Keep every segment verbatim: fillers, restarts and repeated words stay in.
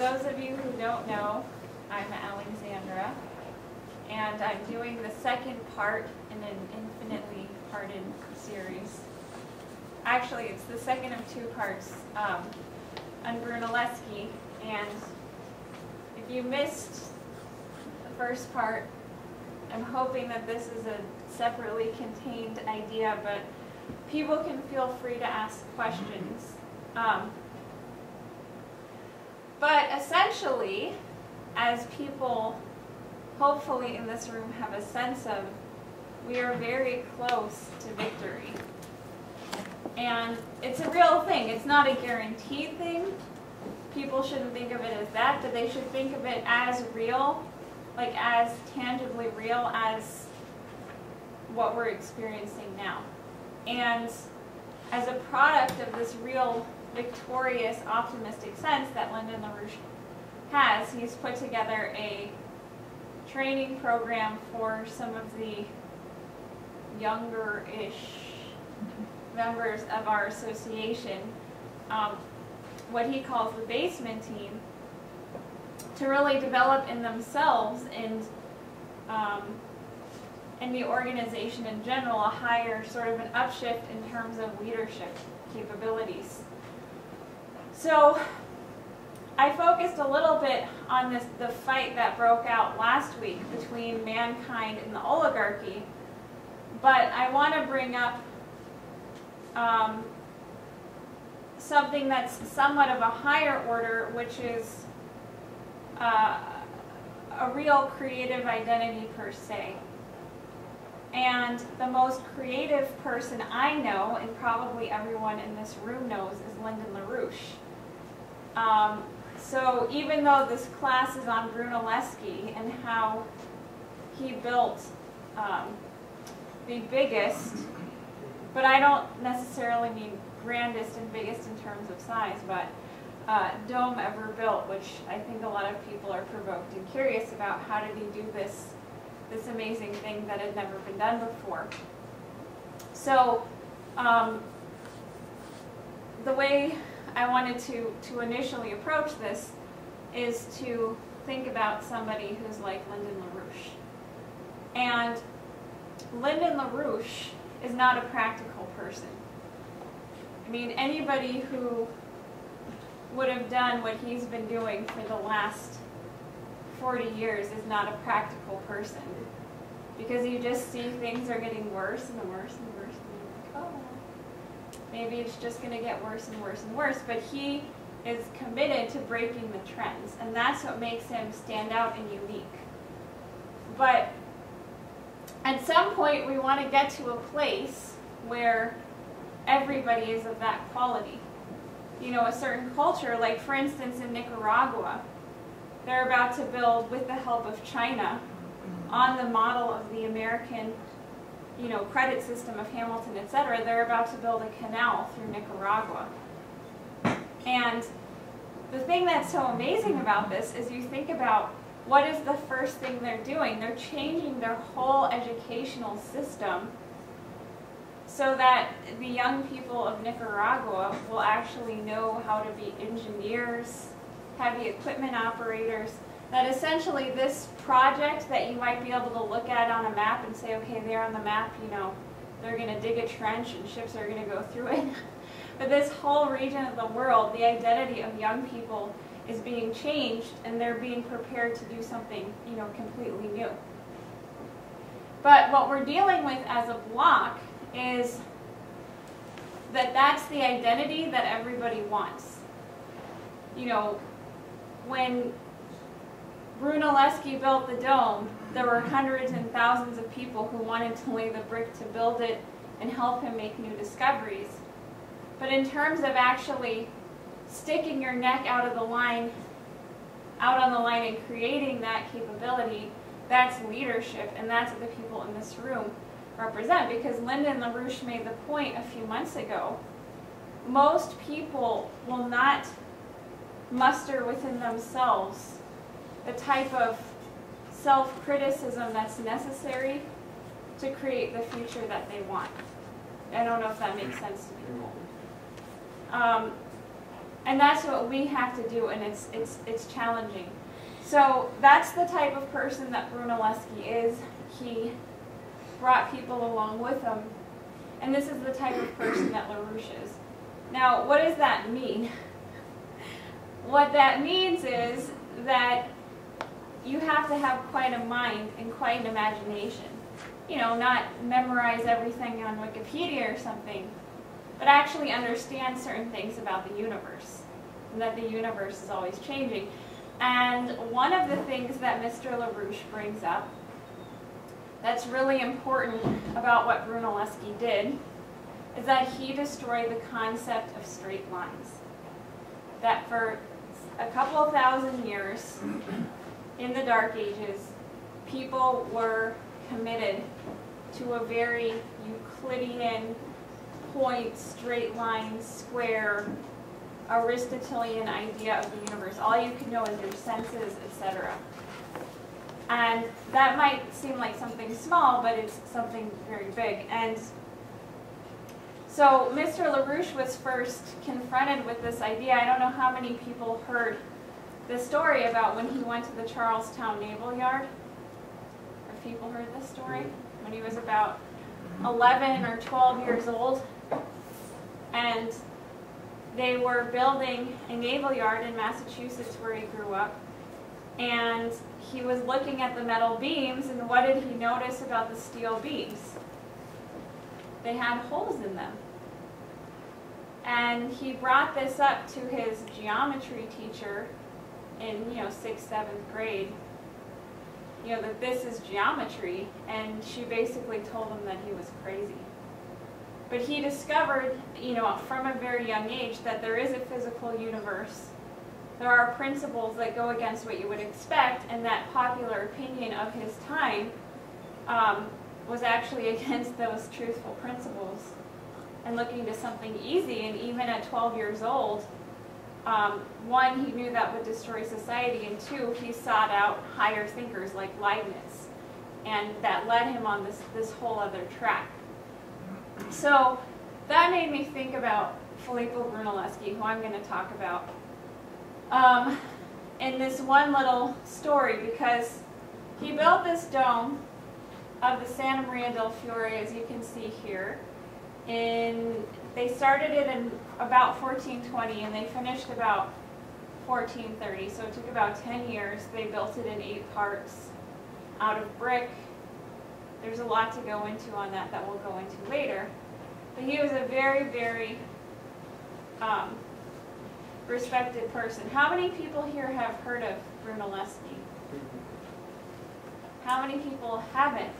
those of you who don't know, I'm Alexandra, and I'm doing the second part in an infinitely parted series. Actually, it's the second of two parts um, on Brunelleschi, and if you missed the first part, I'm hoping that this is a separately contained idea, but people can feel free to ask questions. Um, but essentially, as people hopefully in this room have a sense of, we are very close to victory. And it's a real thing. It's not a guaranteed thing. People shouldn't think of it as that, but they should think of it as real, like as tangibly real as what we're experiencing now. And as a product of this real victorious, optimistic sense that Lyndon LaRouche has, he's put together a training program for some of the younger-ish members of our association, um, what he calls the basement team, to really develop in themselves and um, in the organization in general a higher sort of an upshift in terms of leadership capabilities. So I focused a little bit on this, the fight that broke out last week between mankind and the oligarchy, but I want to bring up um, something that's somewhat of a higher order, which is uh, a real creative identity per se. And the most creative person I know, and probably everyone in this room knows, is Lyndon LaRouche. Um, so even though this class is on Brunelleschi and how he built um, the biggest, but I don't necessarily mean grandest and biggest in terms of size, but uh, dome ever built, which I think a lot of people are provoked and curious about. How did he do this, this amazing thing that had never been done before? So um, the way I wanted to, to initially approach this is to think about somebody who's like Lyndon LaRouche. And Lyndon LaRouche is not a practical person. I mean, anybody who would have done what he's been doing for the last forty years is not a practical person. Because you just see things are getting worse and worse and worse, and you're like, oh, maybe it's just going to get worse and worse and worse. But he is committed to breaking the trends, and that's what makes him stand out and unique. But at some point, we want to get to a place where everybody is of that quality. You know, a certain culture, like for instance in Nicaragua, they're about to build, with the help of China, on the model of the American, you know, credit system of Hamilton, et cetera, they're about to build a canal through Nicaragua. And the thing that's so amazing about this is you think about what is the first thing they're doing. They're changing their whole educational system so that the young people of Nicaragua will actually know how to be engineers, heavy equipment operators, that essentially this project that you might be able to look at on a map and say, okay, there on the map, you know, they're going to dig a trench and ships are going to go through it. But this whole region of the world, the identity of young people is being changed, and they're being prepared to do something, you know, completely new. But what we're dealing with as a block is that that's the identity that everybody wants. You know, when Brunelleschi built the dome, there were hundreds and thousands of people who wanted to lay the brick to build it and help him make new discoveries. But in terms of actually sticking your neck out of the line, out on the line and creating that capability, that's leadership, and that's what the people in this room represent. Because Lyndon LaRouche made the point a few months ago, most people will not muster within themselves the type of self-criticism that's necessary to create the future that they want. I don't know if that makes sense to people. Um, And that's what we have to do, and it's, it's, it's challenging. So that's the type of person that Brunelleschi is. He brought people along with him. And this is the type of person that LaRouche is. Now, what does that mean? What that means is that you have to have quite a mind and quite an imagination. You know, not memorize everything on Wikipedia or something, but actually understand certain things about the universe, and that the universe is always changing. And one of the things that Mister LaRouche brings up that's really important about what Brunelleschi did is that he destroyed the concept of straight lines. That for a couple of thousand years in the Dark Ages, people were committed to a very Euclidean, point, straight line, square, Aristotelian idea of the universe. All you can know is your senses, et cetera. And that might seem like something small, but it's something very big. And so Mister LaRouche was first confronted with this idea. I don't know how many people heard the story about when he went to the Charlestown Naval Yard. If people heard this story? When he was about eleven or twelve years old. And they were building a naval yard in Massachusetts where he grew up. And he was looking at the metal beams, and what did he notice about the steel beams? They had holes in them. And he brought this up to his geometry teacher in, you know, sixth, seventh grade, you know, that this is geometry, and she basically told him that he was crazy. But he discovered, you know, from a very young age that there is a physical universe. There are principles that go against what you would expect, and that popular opinion of his time um, was actually against those truthful principles and looking to something easy. And even at twelve years old, um, one, he knew that would destroy society, and two, he sought out higher thinkers like Leibniz, and that led him on this, this whole other track. So that made me think about Filippo Brunelleschi, who I'm going to talk about, um, in this one little story, because he built this dome of the Santa Maria del Fiore, as you can see here. In, they started it in about fourteen twenty, and they finished about fourteen thirty, so it took about ten years. They built it in eight parts out of brick. There's a lot to go into on that that we'll go into later. But he was a very, very um, respected person. How many people here have heard of Brunelleschi? How many people haven't?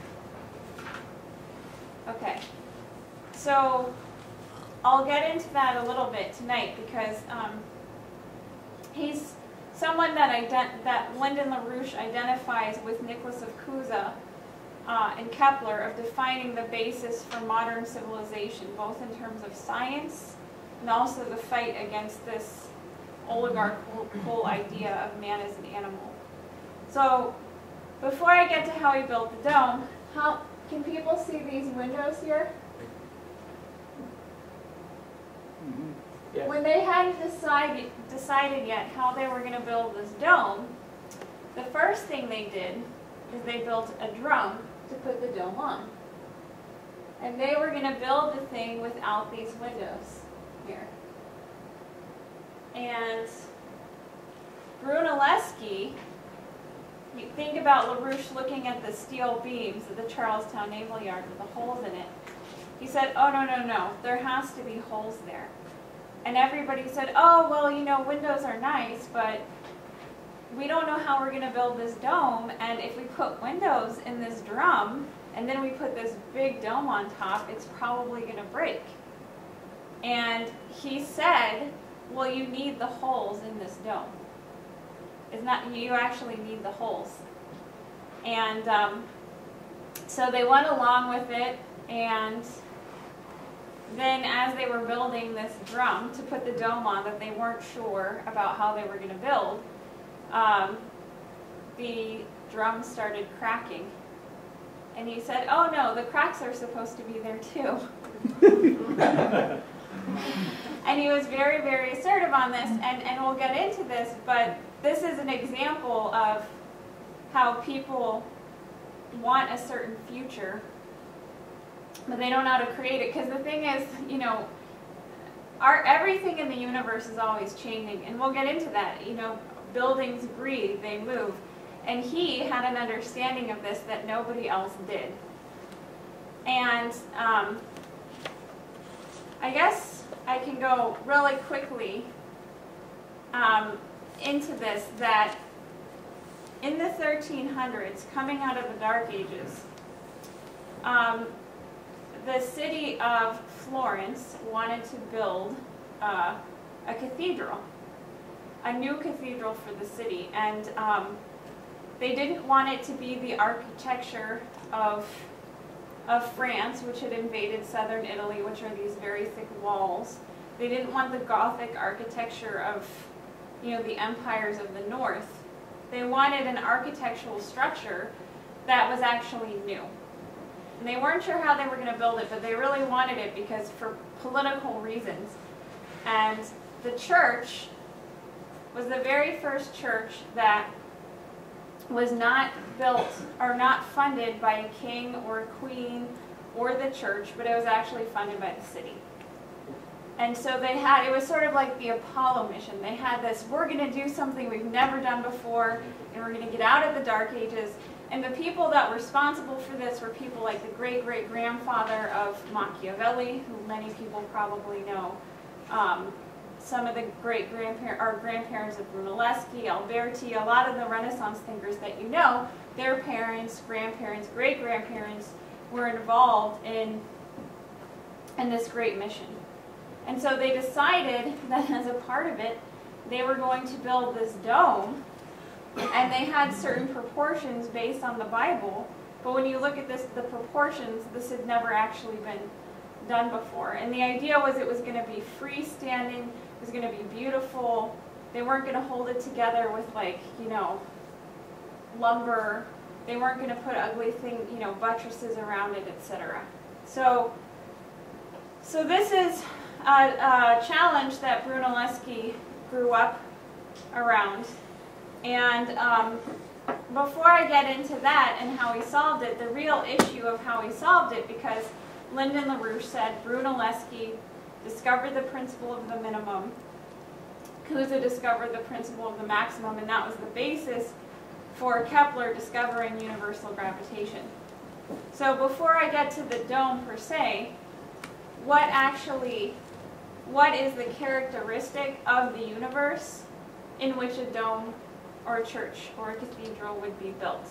Okay. So I'll get into that a little bit tonight, because um, he's someone that, ident that Lyndon LaRouche identifies with Nicholas of Cusa uh, and Kepler of defining the basis for modern civilization, both in terms of science and also the fight against this oligarchical idea of man as an animal. So before I get to how he built the dome, how can people see these windows here? Mm-hmm. Yes. When they hadn't decided, decided yet how they were going to build this dome, the first thing they did is they built a drum to put the dome on. And they were going to build the thing without these windows here. And Brunelleschi, you think about LaRouche looking at the steel beams of the Charlestown Naval Yard with the holes in it. He said, oh, no, no, no, there has to be holes there. And everybody said, oh, well, you know, windows are nice, but we don't know how we're going to build this dome, and if we put windows in this drum, and then we put this big dome on top, it's probably going to break. And he said, well, you need the holes in this dome. It's not, you actually need the holes. And um, so they went along with it, and then as they were building this drum to put the dome on that they weren't sure about how they were going to build, um, the drum started cracking. And he said, oh no, the cracks are supposed to be there too. And he was very, very assertive on this, and, and we'll get into this, but this is an example of how people want a certain future, but they don't know how to create it. Because the thing is, you know, our everything in the universe is always changing, and we'll get into that. You know, buildings breathe, they move. And he had an understanding of this that nobody else did. And um, I guess I can go really quickly um, into this, that in the thirteen hundreds, coming out of the Dark Ages, um, the city of Florence wanted to build uh, a cathedral, a new cathedral for the city. And um, they didn't want it to be the architecture of, of France, which had invaded southern Italy, which are these very thick walls. They didn't want the Gothic architecture of, you know, the empires of the north. They wanted an architectural structure that was actually new. And they weren't sure how they were going to build it, but they really wanted it because for political reasons. And the church was the very first church that was not built or not funded by a king or a queen or the church, but it was actually funded by the city. And so they had, it was sort of like the Apollo mission. They had this, we're going to do something we've never done before, and we're going to get out of the Dark Ages. And the people that were responsible for this were people like the great-great-grandfather of Machiavelli, who many people probably know. Um, some of the great-grandparents, or grandparents of Brunelleschi, Alberti, a lot of the Renaissance thinkers that you know, their parents, grandparents, great-grandparents were involved in, in this great mission. And so they decided that as a part of it, they were going to build this dome, and they had certain proportions based on the Bible, but when you look at this, the proportions, this had never actually been done before. And the idea was it was going to be freestanding, it was going to be beautiful. They weren't going to hold it together with, like, you know, lumber. They weren't going to put ugly thing, you know, buttresses around it, et cetera. So, so this is a, a challenge that Brunelleschi grew up around. And um, before I get into that and how he solved it, the real issue of how he solved it, because Lyndon LaRouche said Brunelleschi discovered the principle of the minimum, Cusa discovered the principle of the maximum, and that was the basis for Kepler discovering universal gravitation. So before I get to the dome per se, what actually, what is the characteristic of the universe in which a dome or a church or a cathedral would be built?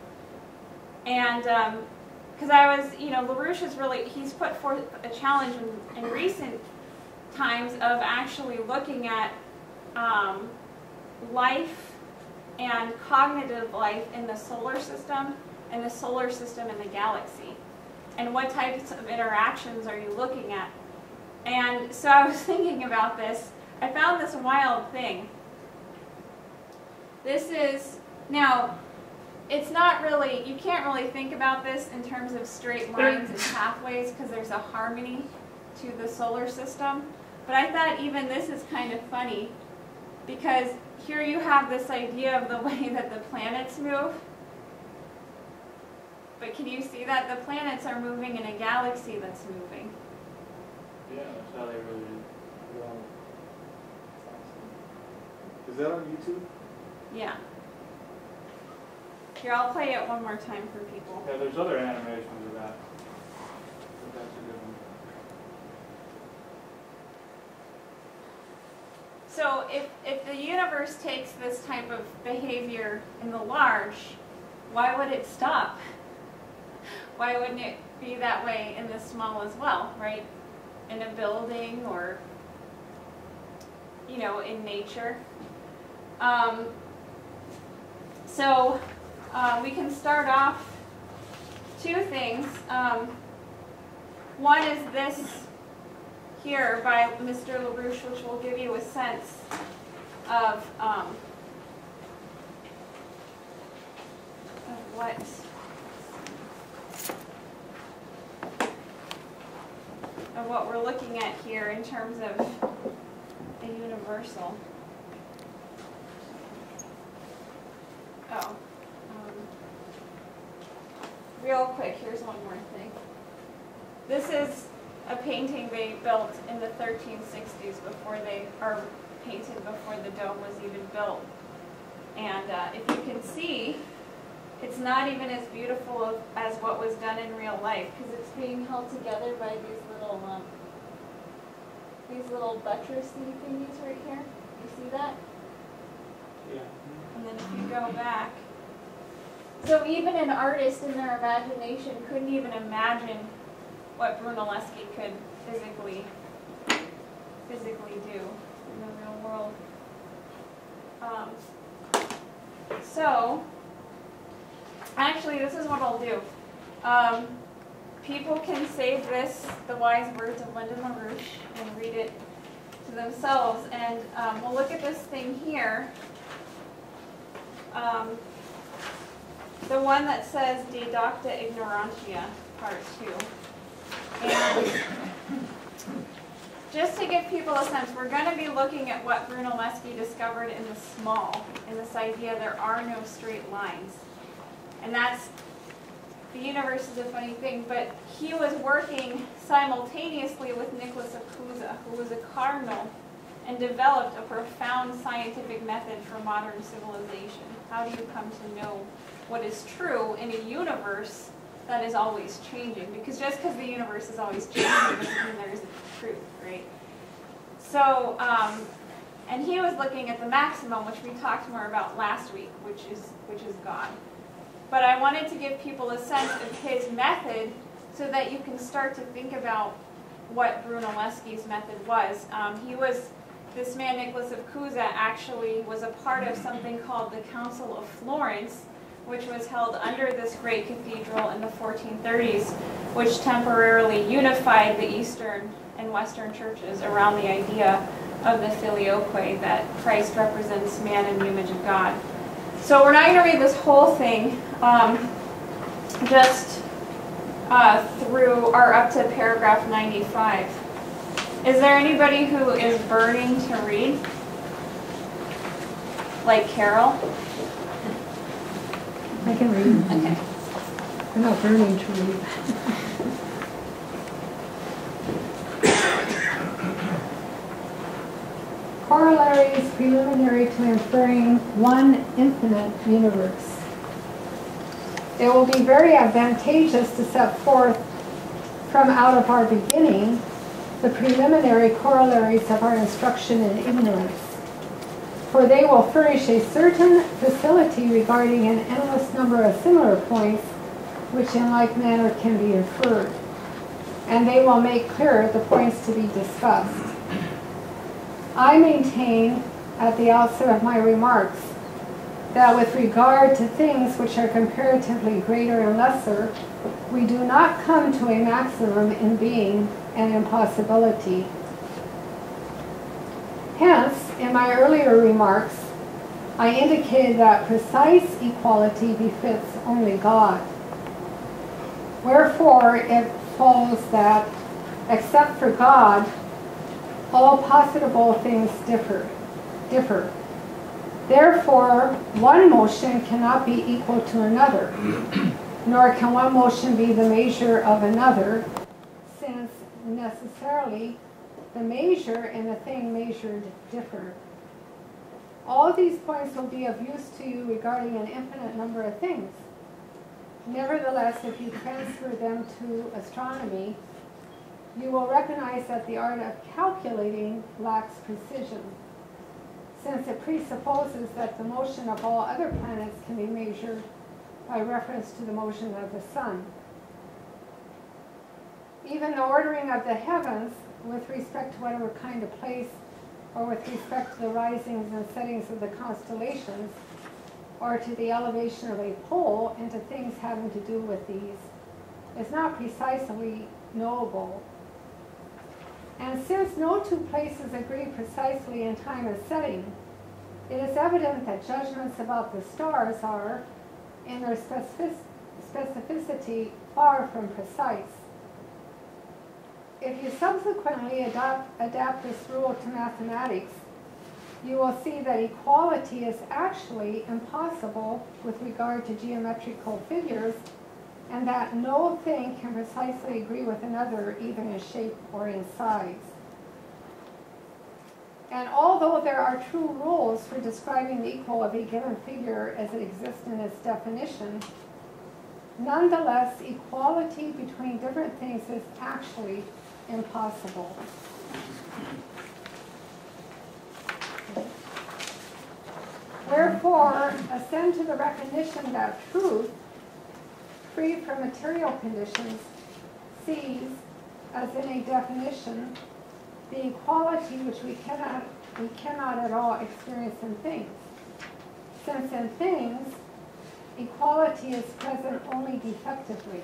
And because um, I was, you know, LaRouche is really, he's put forth a challenge in, in recent times of actually looking at um, life and cognitive life in the solar system and the solar system in the galaxy. And what types of interactions are you looking at? And so I was thinking about this. I found this wild thing. This is, now, it's not really, you can't really think about this in terms of straight lines and pathways because there's a harmony to the solar system. But I thought even this is kind of funny because here you have this idea of the way that the planets move. But can you see that the planets are moving in a galaxy that's moving? Yeah, that's how they really do. Wow. Is that on YouTube? Yeah. Here, I'll play it one more time for people. Yeah, there's other animations of that. But that's a good one. So if, if the universe takes this type of behavior in the large, why would it stop? Why wouldn't it be that way in the small as well, right? In a building or, you know, in nature. Um, so uh, we can start off two things. Um, one is this here by Mister LaRouche, which will give you a sense of, um, of what of what we're looking at here in terms of universal. Oh. Um, real quick, here's one more thing. This is a painting they built in the thirteen sixties before they, or painted before the dome was even built. And uh, if you can see, it's not even as beautiful as what was done in real life, because it's being held together by these little, um, these little buttressy thingies right here. You see that? Yeah. And then if you go back, so even an artist in their imagination couldn't even imagine what Brunelleschi could physically, physically do in the real world. Um, so, actually, this is what I'll do. Um, people can save this, the wise words of Lyndon LaRouche, and read it to themselves. And um, we'll look at this thing here. Um, the one that says Didacta Ignorantia, part two. And just to give people a sense, we're going to be looking at what Brunelleschi discovered in the small, in this idea there are no straight lines. And that's, the universe is a funny thing, but he was working simultaneously with Nicholas of Cusa, who was a cardinal, and developed a profound scientific method for modern civilization. How do you come to know what is true in a universe that is always changing? Because just because the universe is always changing doesn't mean there isn't truth, right? So, um, and he was looking at the maximum, which we talked more about last week, which is which is God. But I wanted to give people a sense of his method so that you can start to think about what Brunelleschi's method was. Um, he was, this man Nicholas of Cusa actually was a part of something called the Council of Florence, which was held under this great cathedral in the fourteen thirties, which temporarily unified the Eastern and Western churches around the idea of the filioque, that Christ represents man in the image of God. So we're not going to read this whole thing, um, just uh, through or up to paragraph ninety-five. Is there anybody who is burning to read? Like Carol? I can read. Okay. I'm not burning to read. Corollaries preliminary to inferring one infinite universe. It will be very advantageous to set forth from out of our beginning the preliminary corollaries of our instruction in ignorance, for they will furnish a certain facility regarding an endless number of similar points which in like manner can be inferred, and they will make clear the points to be discussed. I maintain at the outset of my remarks that with regard to things which are comparatively greater and lesser, we do not come to a maximum in being and impossibility. Hence, in my earlier remarks, I indicated that precise equality befits only God. Wherefore, it follows that, except for God, all possible things differ. differ. Therefore, one motion cannot be equal to another, nor can one motion be the measure of another, since necessarily the measure and the thing measured differ. All these points will be of use to you regarding an infinite number of things. Nevertheless, if you transfer them to astronomy, you will recognize that the art of calculating lacks precision, since it presupposes that the motion of all other planets can be measured by reference to the motion of the sun. Even the ordering of the heavens with respect to whatever kind of place, or with respect to the risings and settings of the constellations, or to the elevation of a pole into things having to do with these, is not precisely knowable. And since no two places agree precisely in time and setting, it is evident that judgments about the stars are, in their specific specificity, far from precise. If you subsequently adapt, adapt this rule to mathematics, you will see that equality is actually impossible with regard to geometrical figures, and that no thing can precisely agree with another, even in shape or in size. And although there are true rules for describing the equal of a given figure as it exists in its definition, nonetheless, equality between different things is actually impossible. Wherefore, ascend to the recognition that truth, free from material conditions, sees, as in a definition, the equality which we cannot, we cannot at all experience in things. Since in things, equality is present only defectively.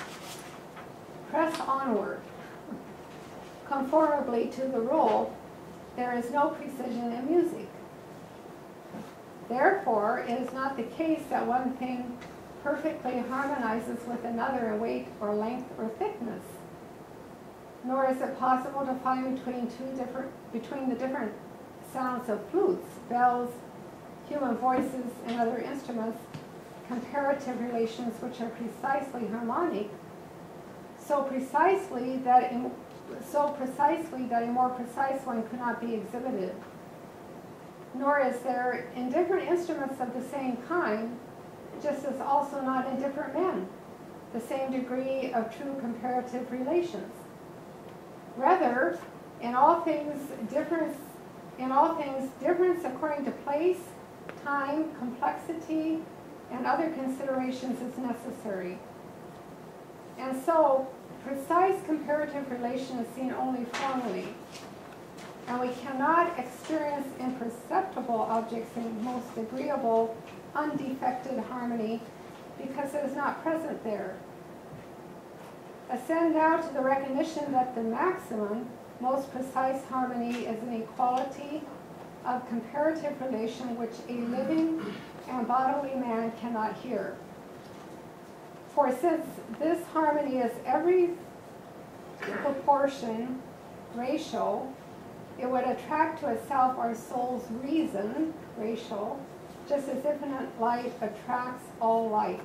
Press onward. Conformably to the rule, there is no precision in music. Therefore, it is not the case that one thing perfectly harmonizes with another in weight or length or thickness. Nor is it possible to find between two different between the different sounds of flutes, bells, human voices, and other instruments comparative relations which are precisely harmonic, so precisely that in, so precisely that a more precise one could not be exhibited. Nor is there in different instruments of the same kind, just as also not in different men, the same degree of true comparative relations. Rather, in all things difference, in all things difference according to place, time, complexity, and other considerations is necessary. And so, precise comparative relation is seen only formally, and we cannot experience imperceptible objects in most agreeable, undefected harmony because it is not present there. Ascend now to the recognition that the maximum, most precise harmony is an equality of comparative relation which a living and bodily man cannot hear. For since this harmony is every proportion ratio, it would attract to itself our soul's reason ratio, just as infinite light attracts all light.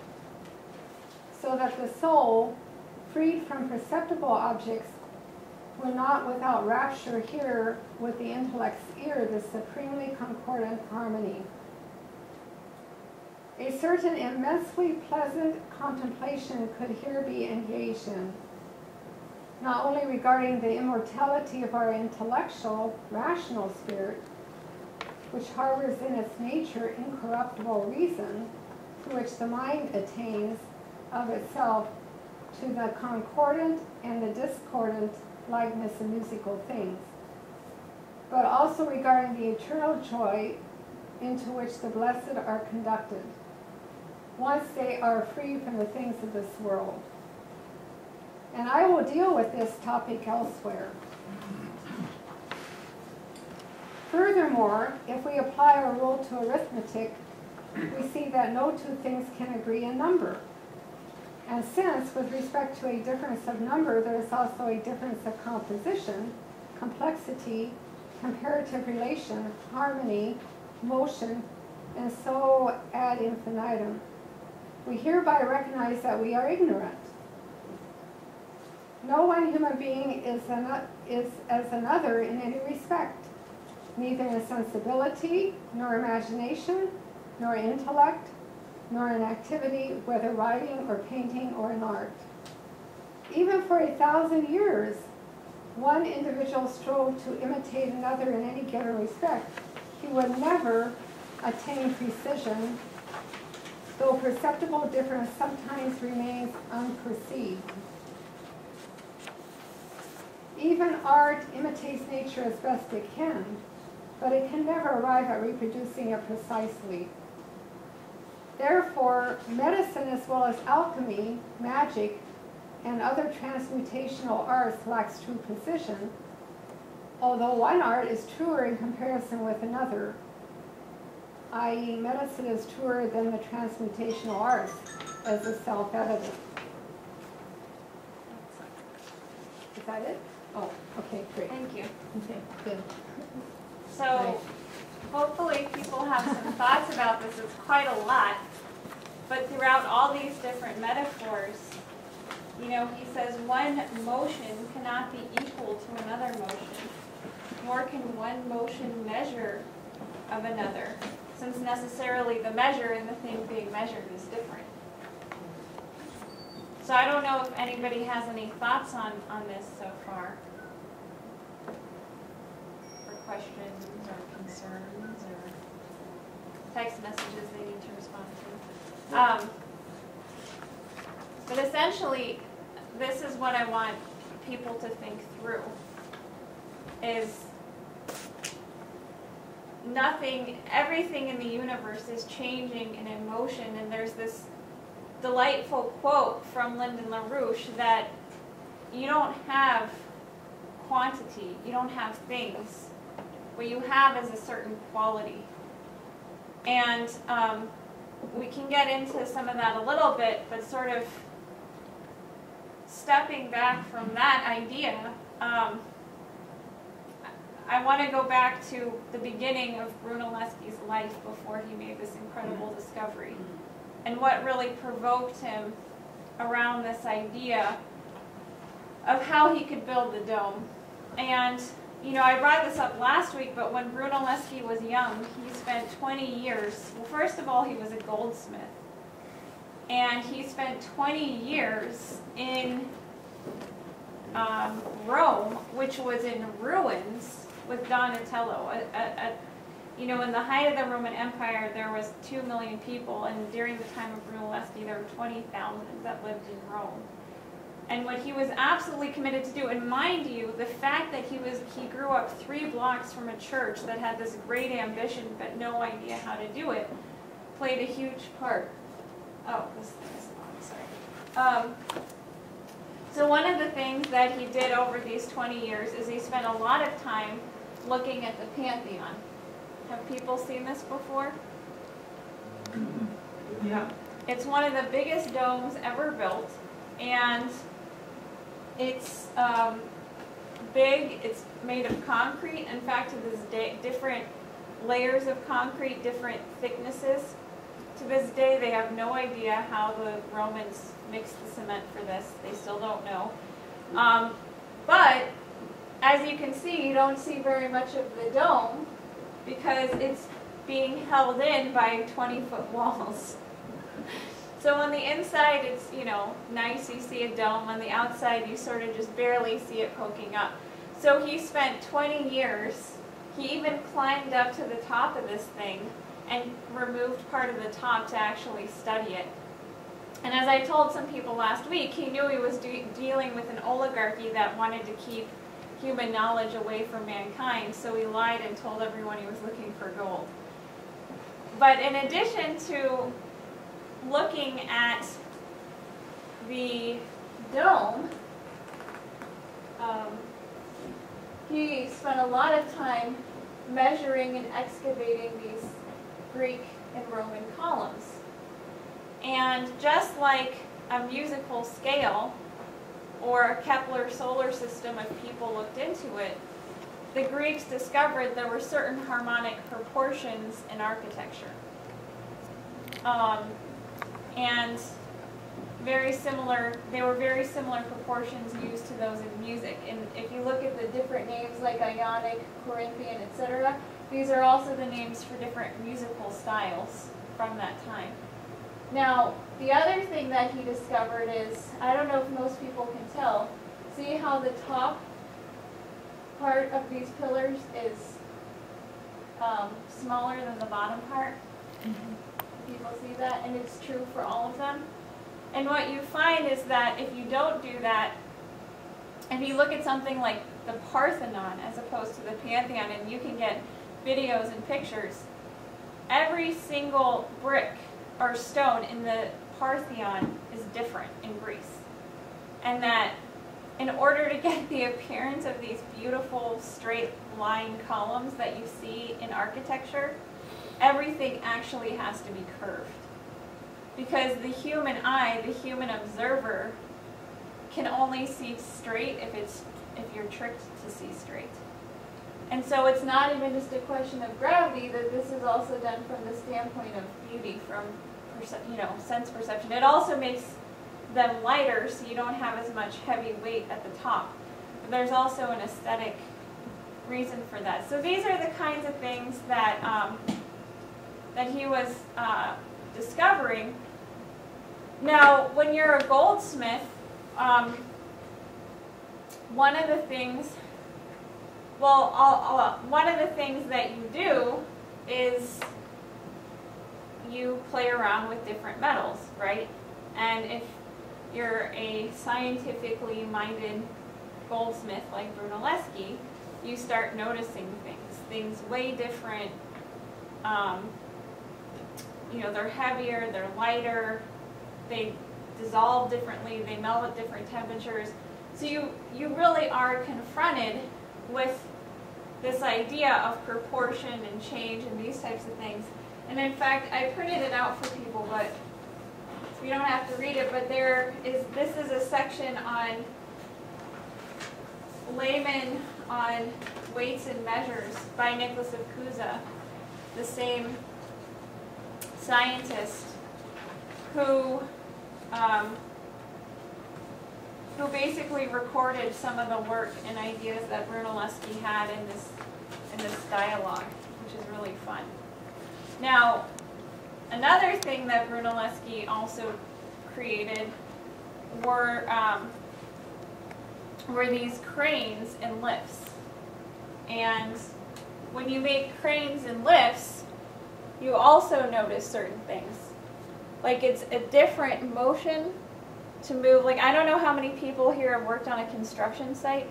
So that the soul, freed from perceptible objects, will not without rapture hear with the intellect's ear the supremely concordant harmony. A certain immensely pleasant contemplation could here be engaged in, not only regarding the immortality of our intellectual, rational spirit, which harbors in its nature incorruptible reason, to which the mind attains of itself to the concordant and the discordant likeness of musical things, but also regarding the eternal joy into which the blessed are conducted, once they are free from the things of this world. And I will deal with this topic elsewhere. Furthermore, if we apply our rule to arithmetic, we see that no two things can agree in number. And since, with respect to a difference of number, there is also a difference of composition, complexity, comparative relation, harmony, motion, and so ad infinitum, we hereby recognize that we are ignorant. No one human being is, an, is as another in any respect, neither in sensibility, nor imagination, nor intellect, nor in activity, whether writing or painting or in art. Even for a thousand years, one individual strove to imitate another in any given respect. He would never attain precision, though perceptible difference sometimes remains unperceived. Even art imitates nature as best it can, but it can never arrive at reproducing it precisely. Therefore, medicine as well as alchemy, magic, and other transmutational arts lacks true precision, although one art is truer in comparison with another, that is medicine is truer than the transmutational arts, as is self-evident. Is that it? Oh, okay, great. Thank you. Okay, good. So hopefully people have some thoughts about this. It's quite a lot. But throughout all these different metaphors, you know, he says one motion cannot be equal to another motion, nor can one motion measure of another, since necessarily the measure and the thing being measured is different. So I don't know if anybody has any thoughts on, on this so far, or questions or concerns or text messages they need to respond to. Um, but essentially, this is what I want people to think through, is nothing, everything in the universe is changing and in motion, and there's this delightful quote from Lyndon LaRouche that you don't have quantity, you don't have things. What you have is a certain quality. And um, we can get into some of that a little bit, but sort of stepping back from that idea, um, I want to go back to the beginning of Brunelleschi's life before he made this incredible discovery, and what really provoked him around this idea of how he could build the dome. And, you know, I brought this up last week, but when Brunelleschi was young, he spent twenty years, well, first of all, he was a goldsmith. And he spent twenty years in um, Rome, which was in ruins, with Donatello. A, a, a, you know, in the height of the Roman Empire, there was two million people, and during the time of Brunelleschi, there were twenty thousand that lived in Rome. And what he was absolutely committed to do, and mind you, the fact that he was he grew up three blocks from a church that had this great ambition but no idea how to do it, played a huge part. Oh, this thing is on, sorry. Um, so one of the things that he did over these twenty years is he spent a lot of time looking at the Pantheon. Have people seen this before? Yeah. It's one of the biggest domes ever built, and it's um, big. It's made of concrete. In fact, to this day, different layers of concrete, different thicknesses. To this day, they have no idea how the Romans mixed the cement for this. They still don't know. Um, but as you can see, you don't see very much of the dome because it's being held in by twenty-foot walls. So on the inside, it's, you know, nice, you see a dome. On the outside, you sort of just barely see it poking up. So he spent twenty years. He even climbed up to the top of this thing and removed part of the top to actually study it. And as I told some people last week, he knew he was de dealing with an oligarchy that wanted to keep human knowledge away from mankind, so he lied and told everyone he was looking for gold. But in addition to looking at the dome, um, he spent a lot of time measuring and excavating these Greek and Roman columns. And just like a musical scale or a Kepler solar system, if people looked into it, the Greeks discovered there were certain harmonic proportions in architecture. Um, and very similar, they were very similar proportions used to those in music. And if you look at the different names like Ionic, Corinthian, et cetera, these are also the names for different musical styles from that time. Now, the other thing that he discovered is, I don't know if most people can tell, see how the top part of these pillars is um, smaller than the bottom part? Mm-hmm. People see that? And it's true for all of them. And what you find is that if you don't do that, if you look at something like the Parthenon as opposed to the Pantheon, and you can get videos and pictures, every single brick or stone in the Parthenon is different in Greece. And that in order to get the appearance of these beautiful straight line columns that you see in architecture, everything actually has to be curved. Because the human eye, the human observer, can only see straight if it's if you're tricked to see straight. And so it's not even just a question of gravity, that this is also done from the standpoint of beauty, from perce- you know, sense perception. It also makes them lighter, so you don't have as much heavy weight at the top. But there's also an aesthetic reason for that. So these are the kinds of things that um, that he was uh, discovering. Now, when you're a goldsmith, um, one of the things, well, I'll, I'll, one of the things that you do is you play around with different metals, right? And if you're a scientifically minded goldsmith like Brunelleschi, you start noticing things, things way different. Um, you know, they're heavier, they're lighter, they dissolve differently, they melt at different temperatures. So you, you really are confronted with this idea of proportion and change and these types of things. And in fact, I printed it out for people, but you don't have to read it, but there is, this is a section on layman on weights and measures by Nicholas of Cusa, the same scientist who um, who basically recorded some of the work and ideas that Brunelleschi had in this in this dialogue, which is really fun. Now, another thing that Brunelleschi also created were um, were these cranes and lifts. And when you make cranes and lifts, you also notice certain things. Like it's a different motion to move. Like, I don't know how many people here have worked on a construction site,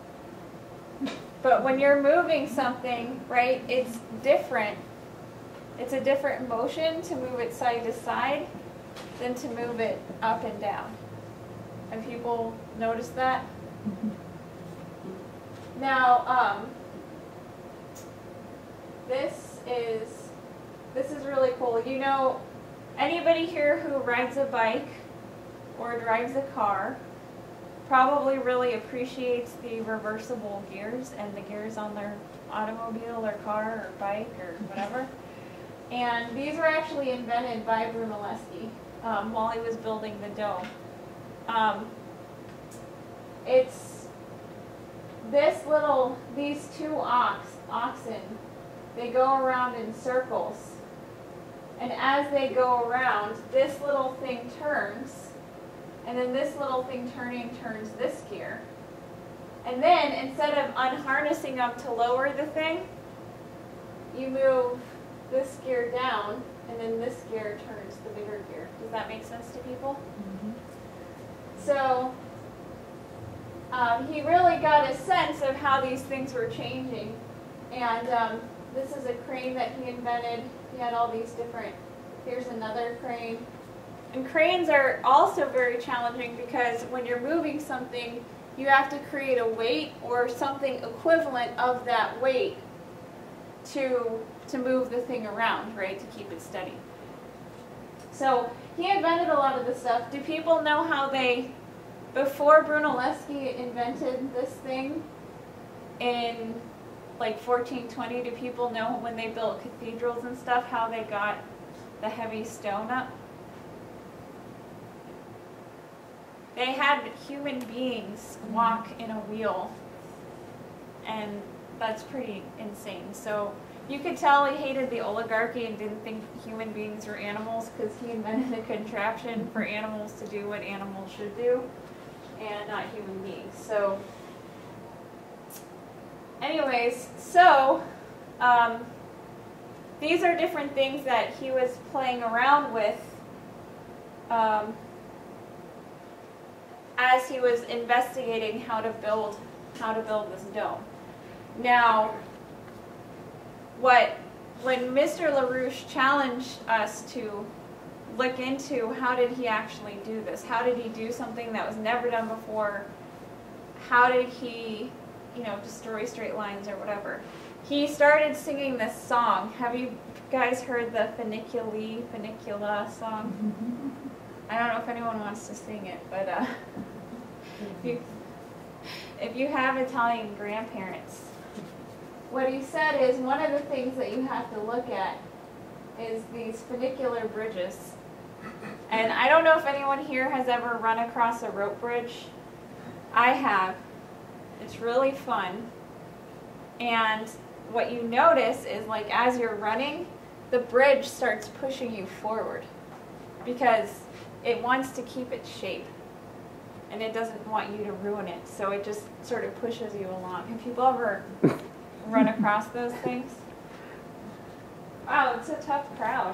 but when you're moving something, right, it's different. It's a different motion to move it side to side than to move it up and down. Have people noticed that? Now, um, this is this is really cool. You know, anybody here who rides a bike or drives a car probably really appreciates the reversible gears and the gears on their automobile or car or bike or whatever. And these were actually invented by Brunelleschi um, while he was building the dome. Um, it's this little, these two ox, oxen, they go around in circles. And as they go around, this little thing turns, and then this little thing turning turns this gear. And then, instead of unharnessing up to lower the thing, you move this gear down, and then this gear turns the bigger gear. Does that make sense to people? Mm-hmm. So, um, he really got a sense of how these things were changing. And um, this is a crane that he invented. He had all these different, here's another crane. And cranes are also very challenging because when you're moving something, you have to create a weight or something equivalent of that weight to, to move the thing around, right, to keep it steady. So he invented a lot of this stuff. Do people know how they, before Brunelleschi invented this thing in like fourteen twenty, do people know when they built cathedrals and stuff, how they got the heavy stone up? They had human beings walk in a wheel, and that's pretty insane. So you could tell he hated the oligarchy and didn't think human beings were animals because he invented a contraption for animals to do what animals should do and not human beings. So anyways, so um, these are different things that he was playing around with um, as he was investigating how to build how to build this dome. Now, what when Mister LaRouche challenged us to look into how did he actually do this? How did he do something that was never done before? How did he, you know, destroy straight lines or whatever? He started singing this song. Have you guys heard the Funiculi, Funicula song? I don't know if anyone wants to sing it, but uh, if, you, if you have Italian grandparents, what he said is one of the things that you have to look at is these funicular bridges. And I don't know if anyone here has ever run across a rope bridge. I have. It's really fun. And what you notice is, like, as you're running, the bridge starts pushing you forward because it wants to keep its shape and it doesn't want you to ruin it. So it just sort of pushes you along. Have people ever run across those things? Wow, it's a tough crowd.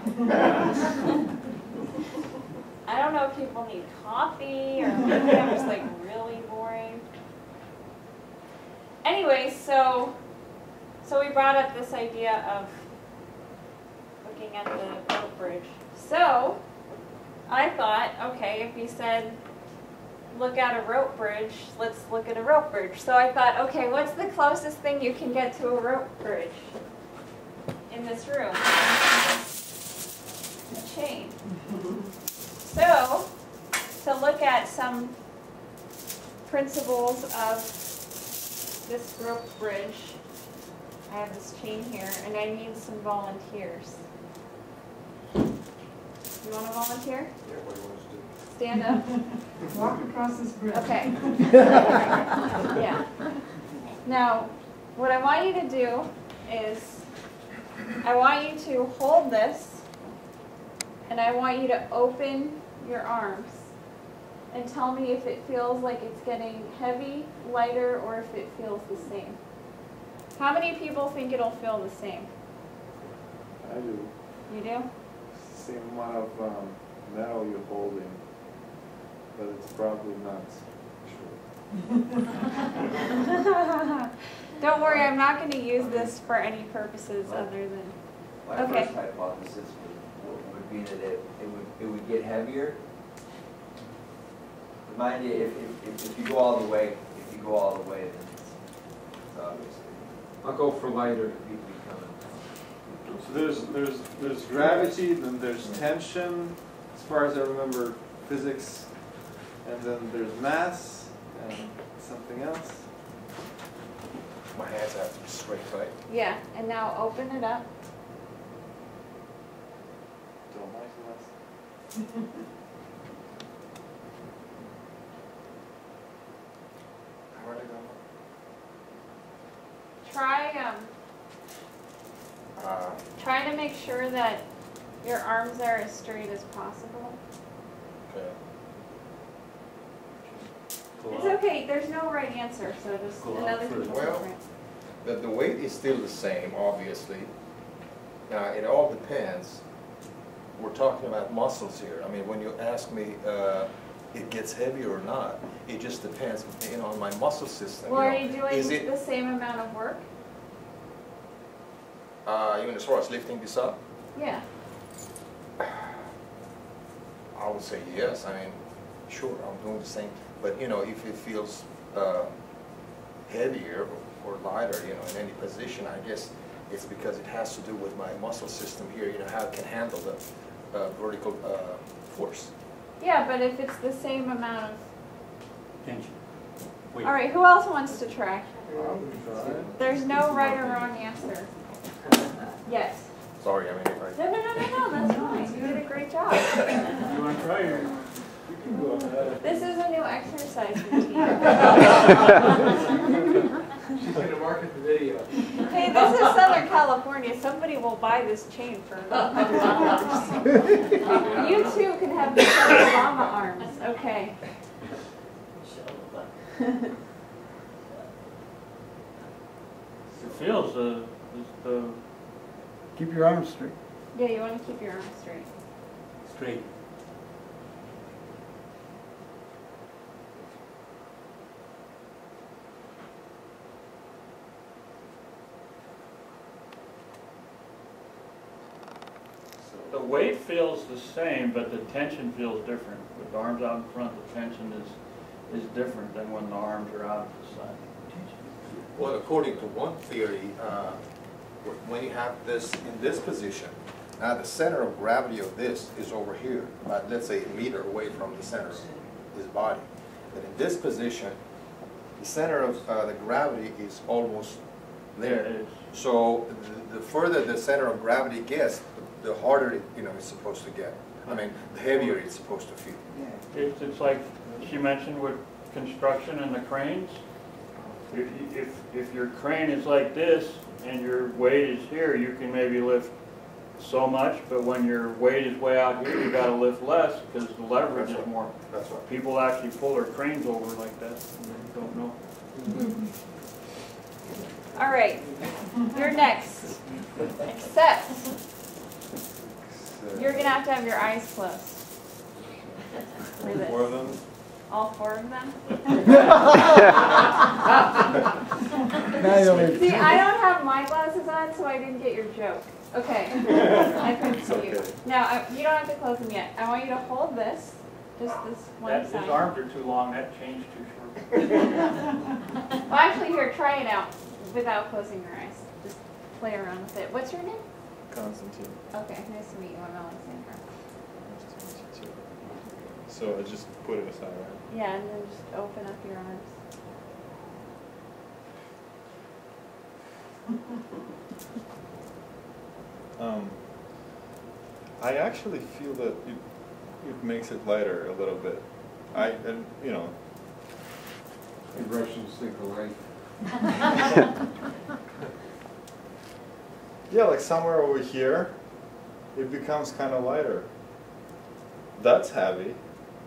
I don't know if people need coffee or maybe I'm just like really boring. Anyway, so so we brought up this idea of looking at the rope bridge. So I thought, okay, if you said look at a rope bridge, let's look at a rope bridge. So I thought, okay, what's the closest thing you can get to a rope bridge in this room? A chain. So, to look at some principles of this rope bridge, I have this chain here, and I need some volunteers. You want to volunteer? Yeah, what do you want us to do? Stand up. Walk across this bridge. Okay. Yeah. Now, what I want you to do is, I want you to hold this, and I want you to open your arms and tell me if it feels like it's getting heavy, lighter, or if it feels the same. How many people think it'll feel the same? I do. You do? Same amount of um, metal you're holding, but it's probably not true. Don't worry, I'm not going to use this for any purposes other than... My Okay. first hypothesis would, would be that it, it would it would get heavier. Mind you, if, if, if you go all the way, if you go all the way, then it's, it's obviously I'll go for lighter. becoming. So there's there's there's gravity, then there's tension, as far as I remember physics, and then there's mass and something else. My hands have to be straight tight. Yeah, and now open it up. Don't mind less. How are they going? Try, um, Uh, try to make sure that your arms are as straight as possible. okay. It's okay, there's no right answer, so just Go out another first. people's Well, right. The, the weight is still the same, obviously. Now, it all depends. We're talking about muscles here. I mean, when you ask me, uh, it gets heavier or not, it just depends, you know, on my muscle system. Well, you are know. you doing Is it, the same amount of work? uh, even as far as lifting this up? Yeah. I would say yes. I mean, sure, I'm doing the same. But, you know, if it feels uh, heavier or lighter, you know, in any position, I guess it's because it has to do with my muscle system here, you know, how it can handle the uh, vertical uh, force. Yeah, but if it's the same amount of... Tension. Wait. All right, who else wants to try? I'll try. There's no right or wrong answer. Yes. Sorry, I mean, if I... No, no, no, no, no, that's fine. You did a great job. You want to try or? You can go ahead. This is a new exercise routine. She's going to market the video. Hey, this is Southern California. Somebody will buy this chain for one hundred dollars. You too can have the Obama arms. Okay. It feels, uh, just, uh, Keep your arms straight. Yeah, you want to keep your arms straight. Straight. the weight feels the same, but the tension feels different. With the arms out in front, the tension is, is different than when the arms are out to the side. Well, according to one theory, uh, when you have this in this position, now the center of gravity of this is over here, about let's say a meter away from the center of his body. But in this position, the center of uh, the gravity is almost there. Yeah, it is. So the, the further the center of gravity gets, the harder it, you know, it's supposed to get. I mean, the heavier it's supposed to feel. It's, it's like she mentioned with construction and the cranes. If, if, if your crane is like this and your weight is here, you can maybe lift so much, but when your weight is way out here, you gotta lift less because the leverage is more. That's right. People actually pull their cranes over like that and they don't know. All right, you're next. Except you're gonna have to have your eyes closed. For this. Four of them? All four of them? Now you only See, I don't have my glasses on, so I didn't get your joke. Okay. I couldn't see you. Okay. Now, I, you don't have to close them yet. I want you to hold this, just this one That, side. his arms are too long, that changed too short. Well, actually, here, try it out without closing your eyes. Just play around with it. What's your name? Constantine. Okay, nice to meet you. I'm Alexandra. So I just put it aside, right? Yeah, and then just open up your arms. Um, I actually feel that it, it makes it lighter a little bit. I, and, you know. The Russians think alike. Yeah, like somewhere over here, it becomes kind of lighter. That's heavy.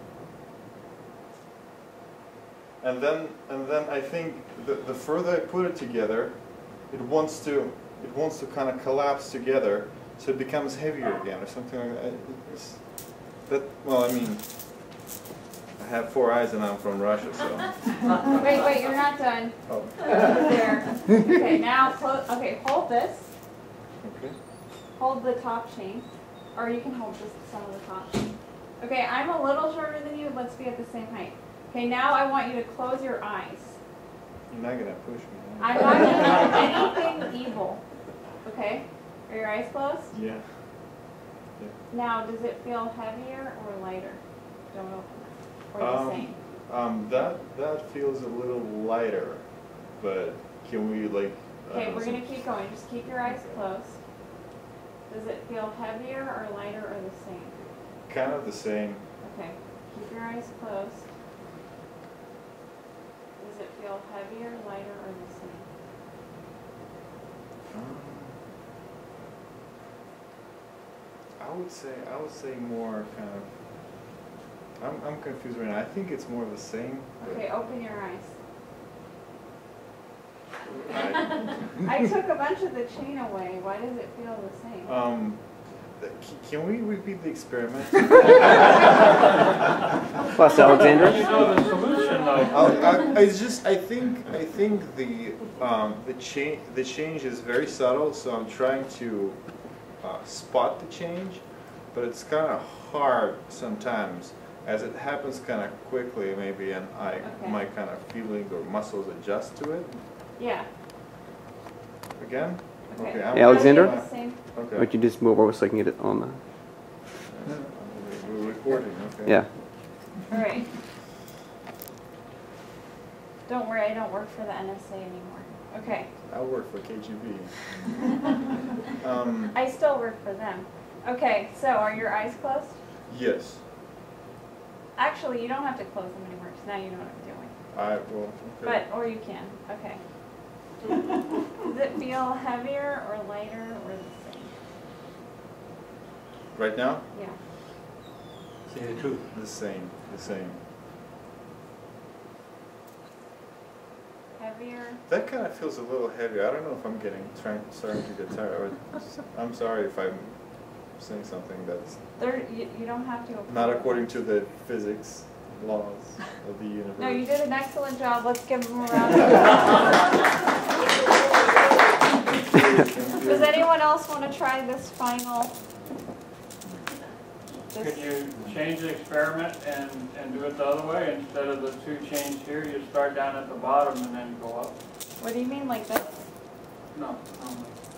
And then, and then I think the, the further I put it together, it wants to, it wants to kind of collapse together, so it becomes heavier again, or something like that. It's, that well, I mean, I have four eyes and I'm from Russia, so. Wait, wait, you're not done. Oh. There. Okay, now close. Okay, hold this. Okay. Hold the top chain, or you can hold just some of the top chain. Okay, I'm a little shorter than you. Let's be at the same height. Okay, now I want you to close your eyes. You're not gonna push me. Huh? I'm not going to do anything evil. Okay? Are your eyes closed? Yeah. Now, does it feel heavier or lighter? Don't open it. Or the Um, same? Um, that that feels a little lighter, but can we like? I Okay, don't we're know, going to keep going. Just keep your eyes closed. Does it feel heavier or lighter or the same? kind of the same. Okay, keep your eyes closed. Does it feel heavier, lighter, or the same? Um, I would say I would say more kind of. I'm I'm confused right now. I think it's more of the same. but Okay, open your eyes. I- I took a bunch of the chain away. Why does it feel the same? um, th- c- can we repeat the experiment? Plus, Alexandra. You know the solution though. I, I, it's just I think I think the um, the change the change is very subtle, so I'm trying to uh, spot the change, but it's kind of hard sometimes as it happens kind of quickly maybe, and I Okay. my kind of feeling or muscles adjust to it Yeah. again. Okay. I'm- Hey, Alexander? Are they the same? Okay. Would you just move over so I can get it on the? We're recording. Okay. Yeah. All right. Don't worry, I don't work for the N S A anymore. Okay. I work for K G B. um, I still work for them. Okay, so are your eyes closed? yes. Actually, you don't have to close them anymore because now you know what I'm doing. I will. Okay. But, or you can. Okay. Does it feel heavier or lighter or the same? Right now, Yeah. Say the truth. the same. The same. Heavier? That kind of feels a little heavy. I don't know if I'm getting trying starting to get tired. Or I'm sorry if I'm saying something that's There, you, you don't have to. not according to the physics laws of the universe. No, you did an excellent job. Let's give them a round of applause. Does anyone else want to try this final? Could This, you change the experiment and, and do it the other way? Instead of the two chains here, you start down at the bottom and then go up? what do you mean, like this? No, no.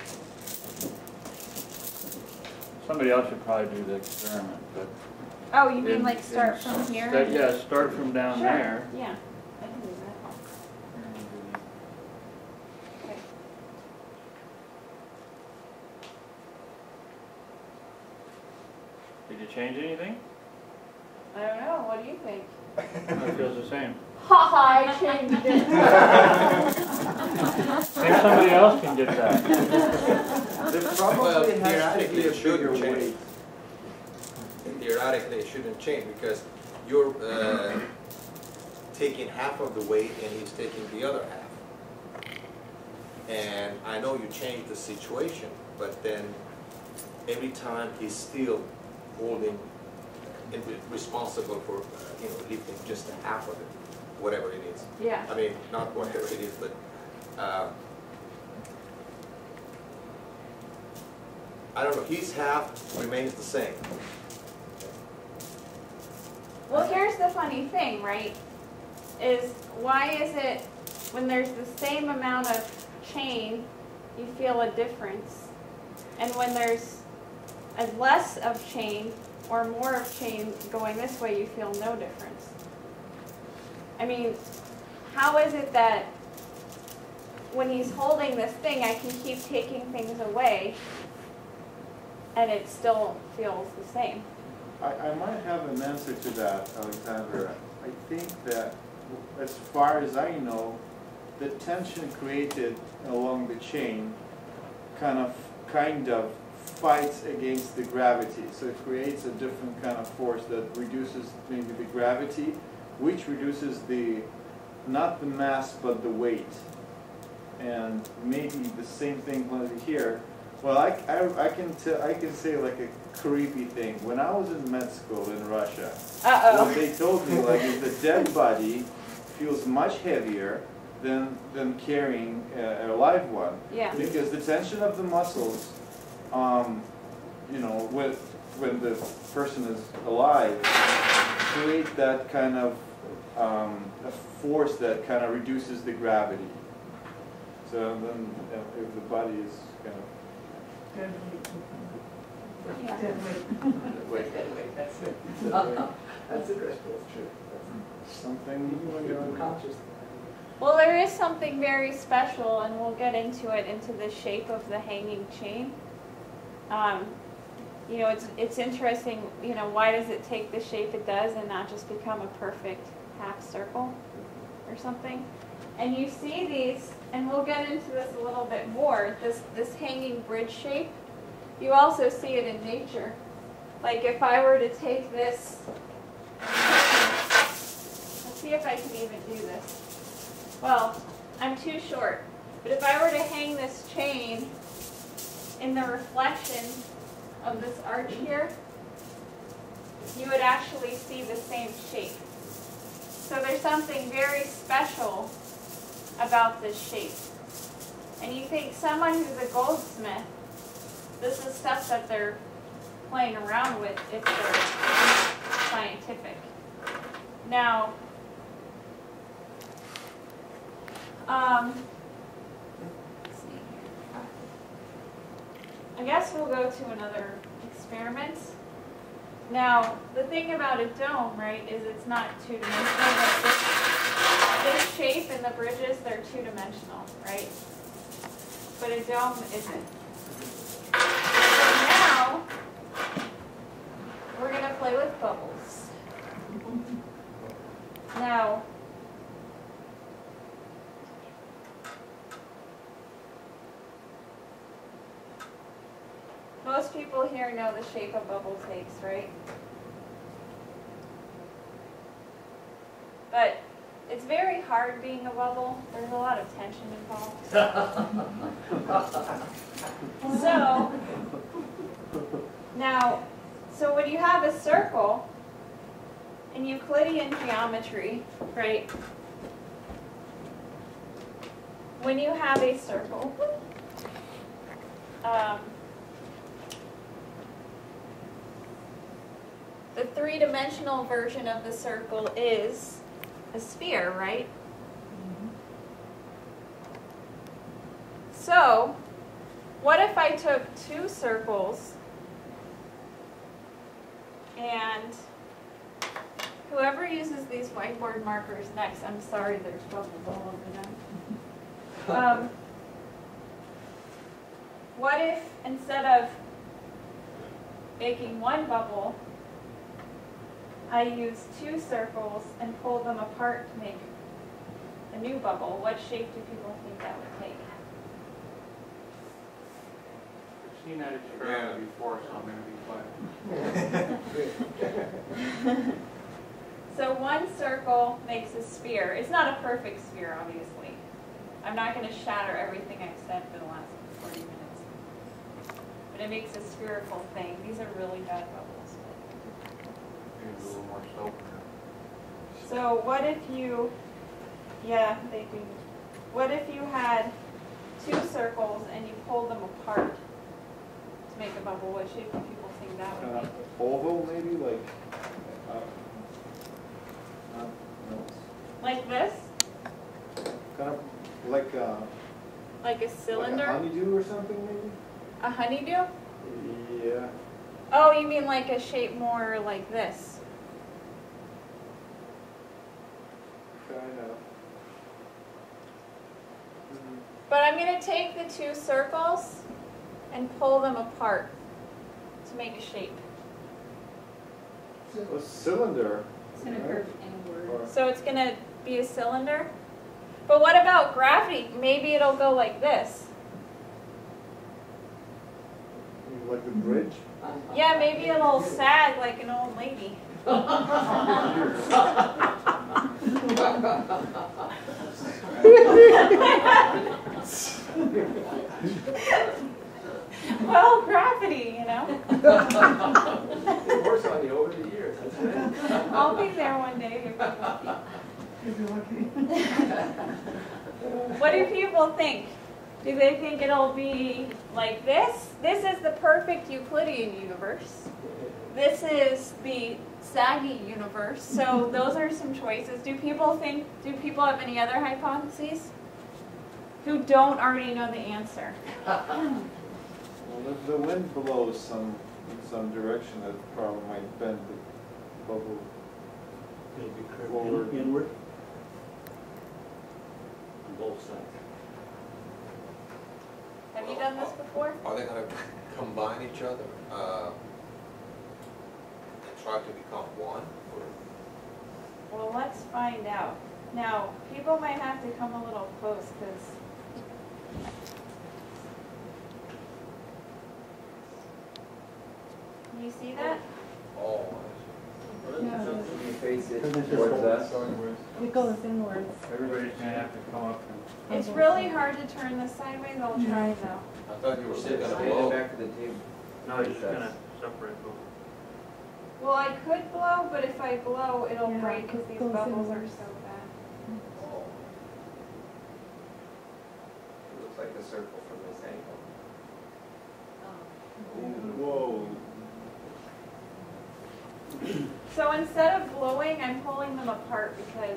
Somebody else should probably do the experiment, but. Oh, you mean in- like start in- from here? sta- Yeah, start from down Sure. there. Yeah, I can do that. Okay. change anything? I don't know. What do you think? It feels the same. Ha ha! I changed it. Maybe somebody else can get that. There Well, probably has to theoretically be a it shouldn't bigger change. weight. Theoretically, it shouldn't change because you're uh, taking half of the weight and he's taking the other half. And I know you changed the situation, but then every time he's still holding and be responsible for, uh, you know, lifting just a half of it, whatever it is. Yeah. I mean, not whatever it is, but uh, I don't know. His half remains the same. Well, here's the funny thing, right? Is why is it when there's the same amount of chain, you feel a difference, and when there's a less of chain or more of chain going this way, you feel no difference? I mean, how is it that when he's holding this thing, I can keep taking things away and it still feels the same? I, I might have an answer to that, Alexandra. I think that, as far as I know, the tension created along the chain kind of, kind of fights against the gravity. So it creates a different kind of force that reduces maybe the gravity, which reduces the, not the mass, but the weight. And maybe the same thing here. Well, I, I, I can tell, I can say like a creepy thing. When I was in med school in Russia, Uh-oh. what they told me like is the dead body feels much heavier than than carrying a, a live one. Yeah. Because the tension of the muscles, um, you know, with when the person is alive, create that kind of um, a force that kind of reduces the gravity. So then, uh, if the body is kind of Dead weight. Yeah. Dead weight. Wait. Dead weight, that's it. That's interesting, that's true. something. Even when you're unconscious. Well, there is something very special, and we'll get into it, into the shape of the hanging chain. Um, you know, it's, it's interesting, you know, why does it take the shape it does and not just become a perfect half circle or something? And you see these, and we'll get into this a little bit more, this, this hanging bridge shape. You also see it in nature. Like if I were to take this, let's see if I can even do this. Well, I'm too short, but if I were to hang this chain in the reflection of this arch here, you would actually see the same shape. So there's something very special about this shape. And you think someone who's a goldsmith, this is stuff that they're playing around with if they're scientific. Now, um, let's see here. I guess we'll go to another experiment. Now, the thing about a dome, right, is it's not two-dimensional. But this, this shape and the bridges, they're two-dimensional, right? But a dome isn't. So now, we're going to play with bubbles. Now, most people here know the shape a bubble takes, right? But it's very hard being a bubble. There's a lot of tension involved. So, now, so when you have a circle in Euclidean geometry, right? When you have a circle, um, the three-dimensional version of the circle is a sphere, right? Mm-hmm. So, what if I took two circles and whoever uses these whiteboard markers next, I'm sorry there's bubbles all over them. Um, what if instead of making one bubble, I used two circles and pulled them apart to make a new bubble, what shape do people think that would take? I've seen that experiment before, so I'm going to be quiet. So one circle makes a sphere. It's not a perfect sphere, obviously. I'm not going to shatter everything I've said for the last forty minutes. But it makes a spherical thing. These are really bad bubbles. Maybe a little more soap. So what if you, yeah, they do. What if you had two circles and you pulled them apart to make a bubble? What shape do people think that would Uh, be? oval, maybe, like, uh, uh, no, Like this? kind of like, uh, Like a like a cylinder? honeydew or something, maybe? A honeydew? Yeah. Oh, you mean like a shape more like this? Kind of. Mm, But I'm going to take the two circles and pull them apart to make a shape. a cylinder. It's gonna right? curve inward. Or- So it's going to be a cylinder? But what about gravity? Maybe it'll go like this. Like the bridge? Yeah, maybe it'll sag like an old lady. Well, gravity, you know. It works on you over the years. That's it. I'll be there one day. If you're lucky. What do people think? Do they think it'll be like this? This is the perfect Euclidean universe. This is the saggy universe. So those are some choices. Do people think, do people have any other hypotheses? Who don't already know the answer? Well, if the wind blows some, in some direction, that probably might bend the bubble. It'll be curved Forward. in- inward. On both sides. Have you done this before? Are they gonna combine each other, uh, and try to become one, or? Well, let's find out. Now, people might have to come a little close because can you see that? Oh, No, Can you face it Isn't it just towards going us? it goes inwards. Everybody's going to have to come up and It's really hard to turn this sideways. I'll try though. I thought you were Sit, saying stand blow. back to the table. no, you're just going to separate them. Well, I could blow, but if I blow, it'll Yeah, break because these goes bubbles are inwards. so bad. Oh. It looks like a circle from this angle. Whoa. So instead of blowing, I'm pulling them apart because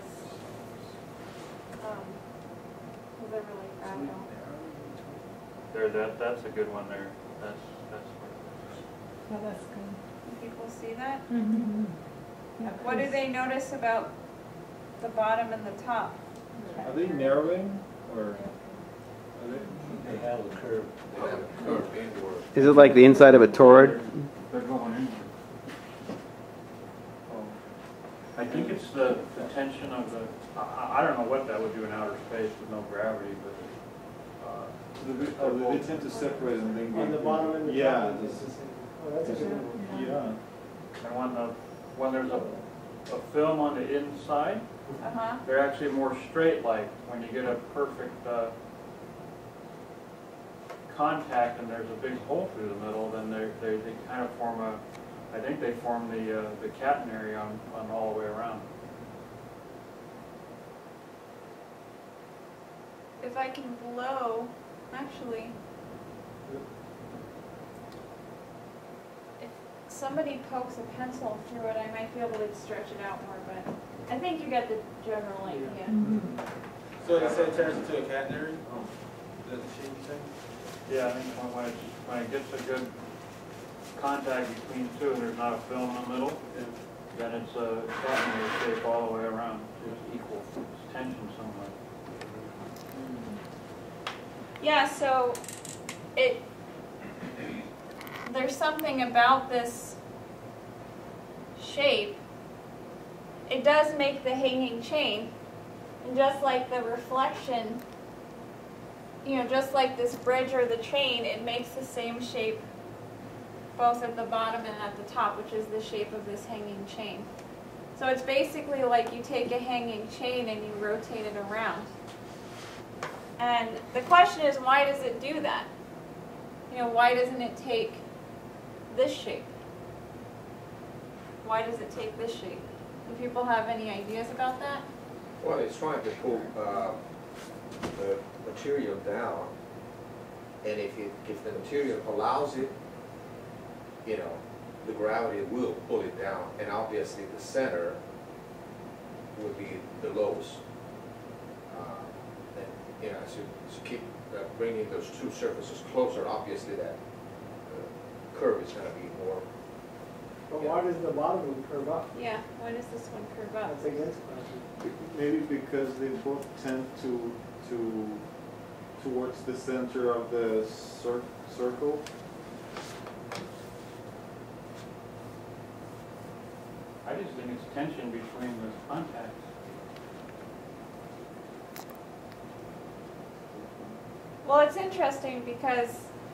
um, because they're really fragile. There, that, that's a good one there. That's, that's what Oh, that's good. Do people see that? Mm-hmm. What do they notice about the bottom and the top? Are they narrowing, or are they? They have a curve. They have a curve inward. Is it like the inside of a toroid? they're going in. Oh. I think it's the, the tension of the, I, I don't know what that would do in outer space with no gravity, but, uh, So they, oh, they tend to separate and then. On the bottom and the Yeah, top. this is, Oh, that's a good one. yeah. and when the, when there's a, a film on the inside, Uh-huh. they're actually more straight, like when you get a perfect, uh, contact and there's a big hole through the middle, then they they they kind of form a, I think they form the uh, the catenary on on all the way around. If I can blow, actually, if somebody pokes a pencil through it, I might be able to stretch it out more, but I think you get the general idea. So you say it turns into a catenary? Does it shape you think? Yeah, I think when when it when it gets a good contact between two, and there's not a film in the middle, then it's a catenary shape all the way around. It's equal it's tension somewhere. Yeah, so it there's something about this shape it does make the hanging chain, and just like the reflection, you know, just like this bridge or the chain, it makes the same shape both at the bottom and at the top, which is the shape of this hanging chain. So it's basically like you take a hanging chain and you rotate it around. And the question is, why does it do that? You know, why doesn't it take this shape? Why does it take this shape? Do people have any ideas about that? Well, it's trying to pull uh, the material down, and if it, if the material allows it, you know, the gravity will pull it down, and obviously the center would be the lowest. Uh, and you know, as you, as you keep uh, bringing those two surfaces closer, obviously that uh, curve is going to be more. But why does the bottom one curve up? Yeah, why does this one curve up? That's against gravity. Maybe because they both tend to to towards the center of the cir circle. I just think it's tension between the contacts. Well, it's interesting because,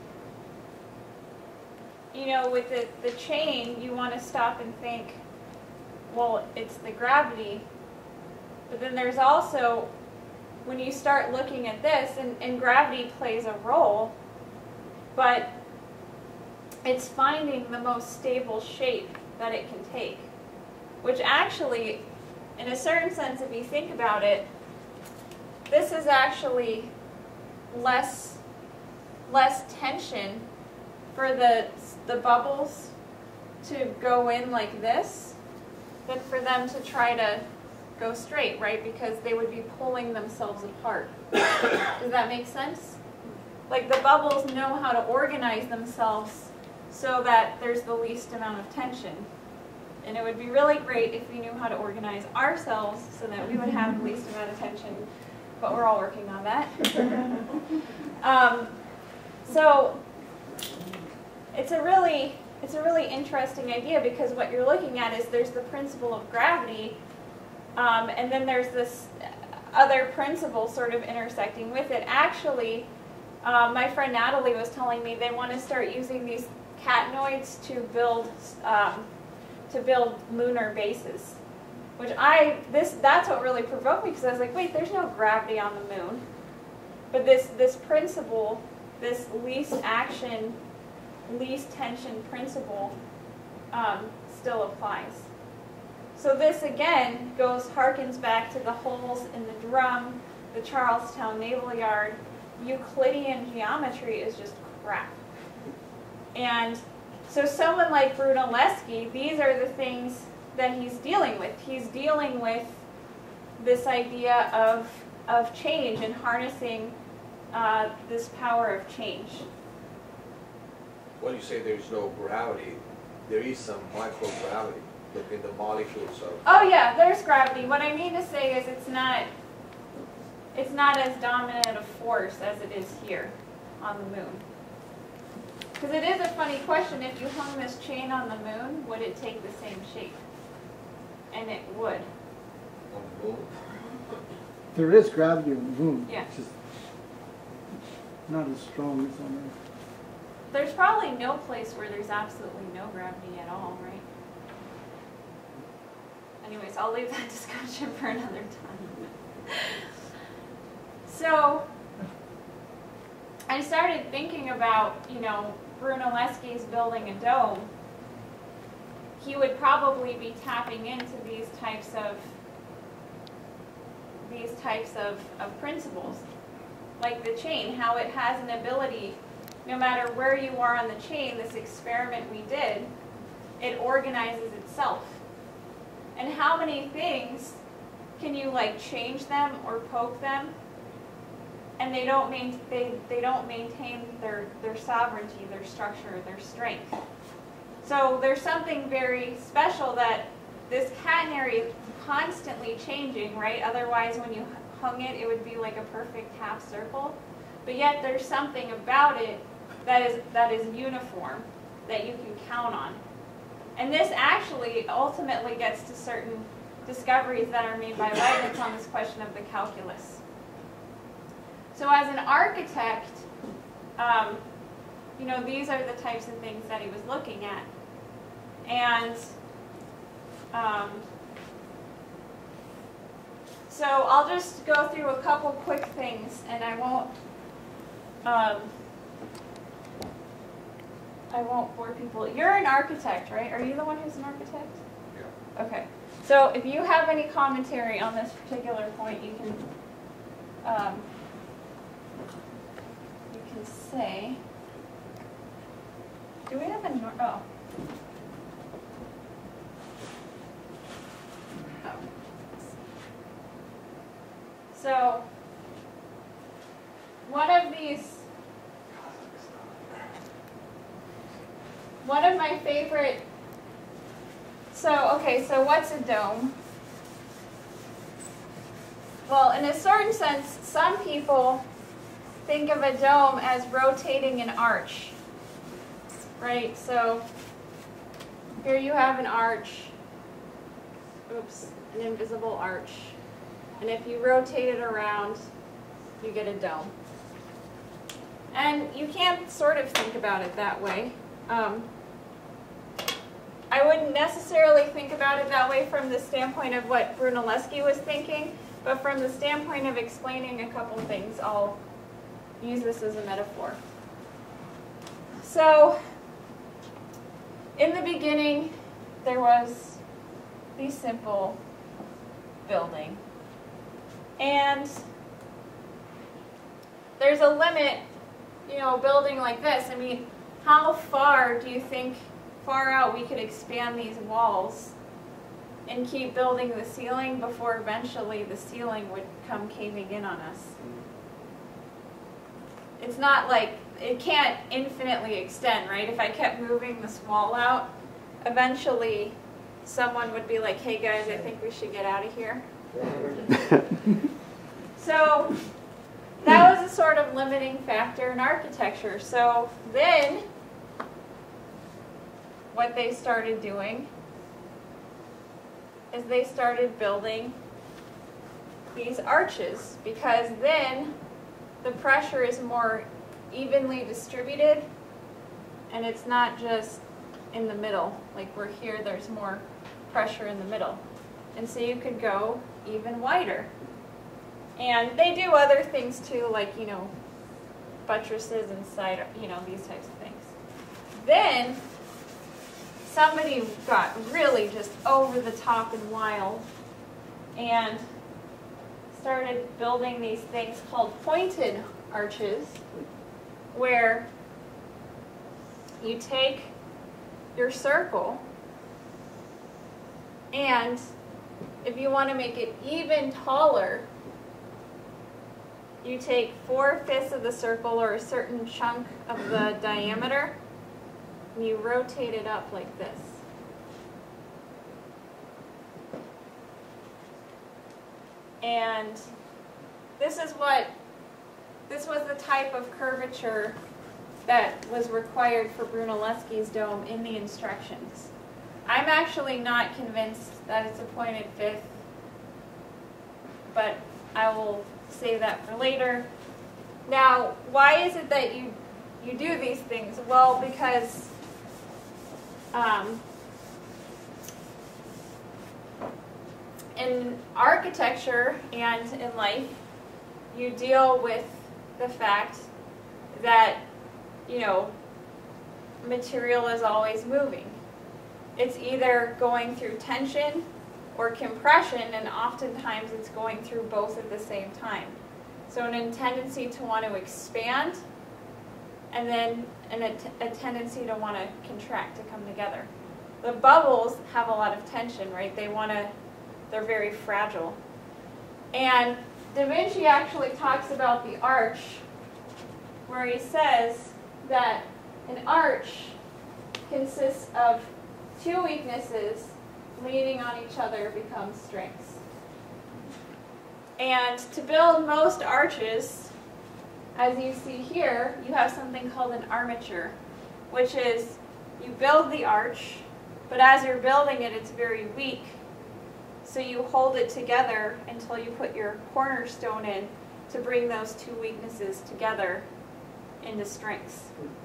you know, with the, the chain, you want to stop and think, well, it's the gravity. But then there's also, when you start looking at this, and, and gravity plays a role, but it's finding the most stable shape that it can take. Which actually, in a certain sense, if you think about it, this is actually less, less tension for the, the bubbles to go in like this than for them to try to go straight, right? Because they would be pulling themselves apart. Does that make sense? Like the bubbles know how to organize themselves so that there's the least amount of tension. And it would be really great if we knew how to organize ourselves so that we would have the least amount of tension, but we're all working on that. um, so it's a really it's a really interesting idea, because what you're looking at is there's the principle of gravity, um, and then there's this other principle sort of intersecting with it. Actually, uh, my friend Natalie was telling me they want to start using these catenoids to build um, to build lunar bases, which I this that's what really provoked me, because I was like, wait, there's no gravity on the moon, but this this principle, this least action, least tension principle, um, still applies. So this again goes harkens back to the holes in the drum, the Charlestown Naval Yard. Euclidean geometry is just crap. And so someone like Brunelleschi, these are the things that he's dealing with. He's dealing with this idea of, of change and harnessing uh, this power of change. When you say there's no gravity, there is some microgravity within the molecules of... Oh yeah, there's gravity. What I mean to say is it's not, it's not as dominant a force as it is here on the moon. Because it is a funny question, if you hung this chain on the moon, would it take the same shape? And it would. On the moon? There is gravity on the moon. Yeah. It's just not as strong as on Earth. There's probably no place where there's absolutely no gravity at all, right? Anyways, I'll leave that discussion for another time. So, I started thinking about, you know, Brunelleschi's building a dome. He would probably be tapping into these types of these types of, of principles, like the chain, how it has an ability, no matter where you are on the chain, this experiment we did, it organizes itself. And how many things can you like change them or poke them, and they don't main, they, they don't maintain their, their sovereignty, their structure, their strength. So there's something very special that this catenary is constantly changing, right? Otherwise, when you hung it, it would be like a perfect half circle. But yet there's something about it that is, that is uniform, that you can count on. And this actually ultimately gets to certain discoveries that are made by Leibniz on this question of the calculus. So as an architect, um, you know, these are the types of things that he was looking at. And um, so I'll just go through a couple quick things, and I won't um, I won't bore people. You're an architect, right? Are you the one who's an architect? Yeah. Okay. So if you have any commentary on this particular point, you can um, you can say. Do we have a nor- oh. oh. So one of these. One of my favorite, so, okay, so what's a dome? Well, in a certain sense, some people think of a dome as rotating an arch, right? So here you have an arch, oops, an invisible arch. And if you rotate it around, you get a dome. And you can sort of think about it that way. Um, I wouldn't necessarily think about it that way from the standpoint of what Brunelleschi was thinking, but from the standpoint of explaining a couple things, I'll use this as a metaphor. So, in the beginning, there was the simple building. And there's a limit, you know, a building like this. I mean, how far do you think far out we could expand these walls and keep building the ceiling before eventually the ceiling would come caving in on us? It's not like, it can't infinitely extend, right? If I kept moving this wall out, eventually someone would be like, hey guys, I think we should get out of here. So that was a sort of limiting factor in architecture. So then what they started doing is they started building these arches, because then the pressure is more evenly distributed and it's not just in the middle. Like we're here, there's more pressure in the middle. And so you could go even wider. And they do other things too, like, you know, buttresses inside, you know, these types of things. Then somebody got really just over the top and wild and started building these things called pointed arches, where you take your circle and if you want to make it even taller, you take four-fifths of the circle or a certain chunk of the diameter and you rotate it up like this. And this is what, this was the type of curvature that was required for Brunelleschi's dome in the instructions. I'm actually not convinced that it's a pointed fifth, but I will save that for later. Now, why is it that you, you do these things? Well, because um, in architecture and in life, you deal with the fact that, you know, material is always moving. It's either going through tension or compression, and oftentimes it's going through both at the same time. So a tendency to want to expand, and then an, a tendency to want to contract, to come together. The bubbles have a lot of tension, right? They want to, they're very fragile. And Da Vinci actually talks about the arch, where he says that an arch consists of two weaknesses leaning on each other becomes strengths. And to build most arches, as you see here, you have something called an armature, which is you build the arch, but as you're building it, it's very weak. So you hold it together until you put your cornerstone in to bring those two weaknesses together into strengths.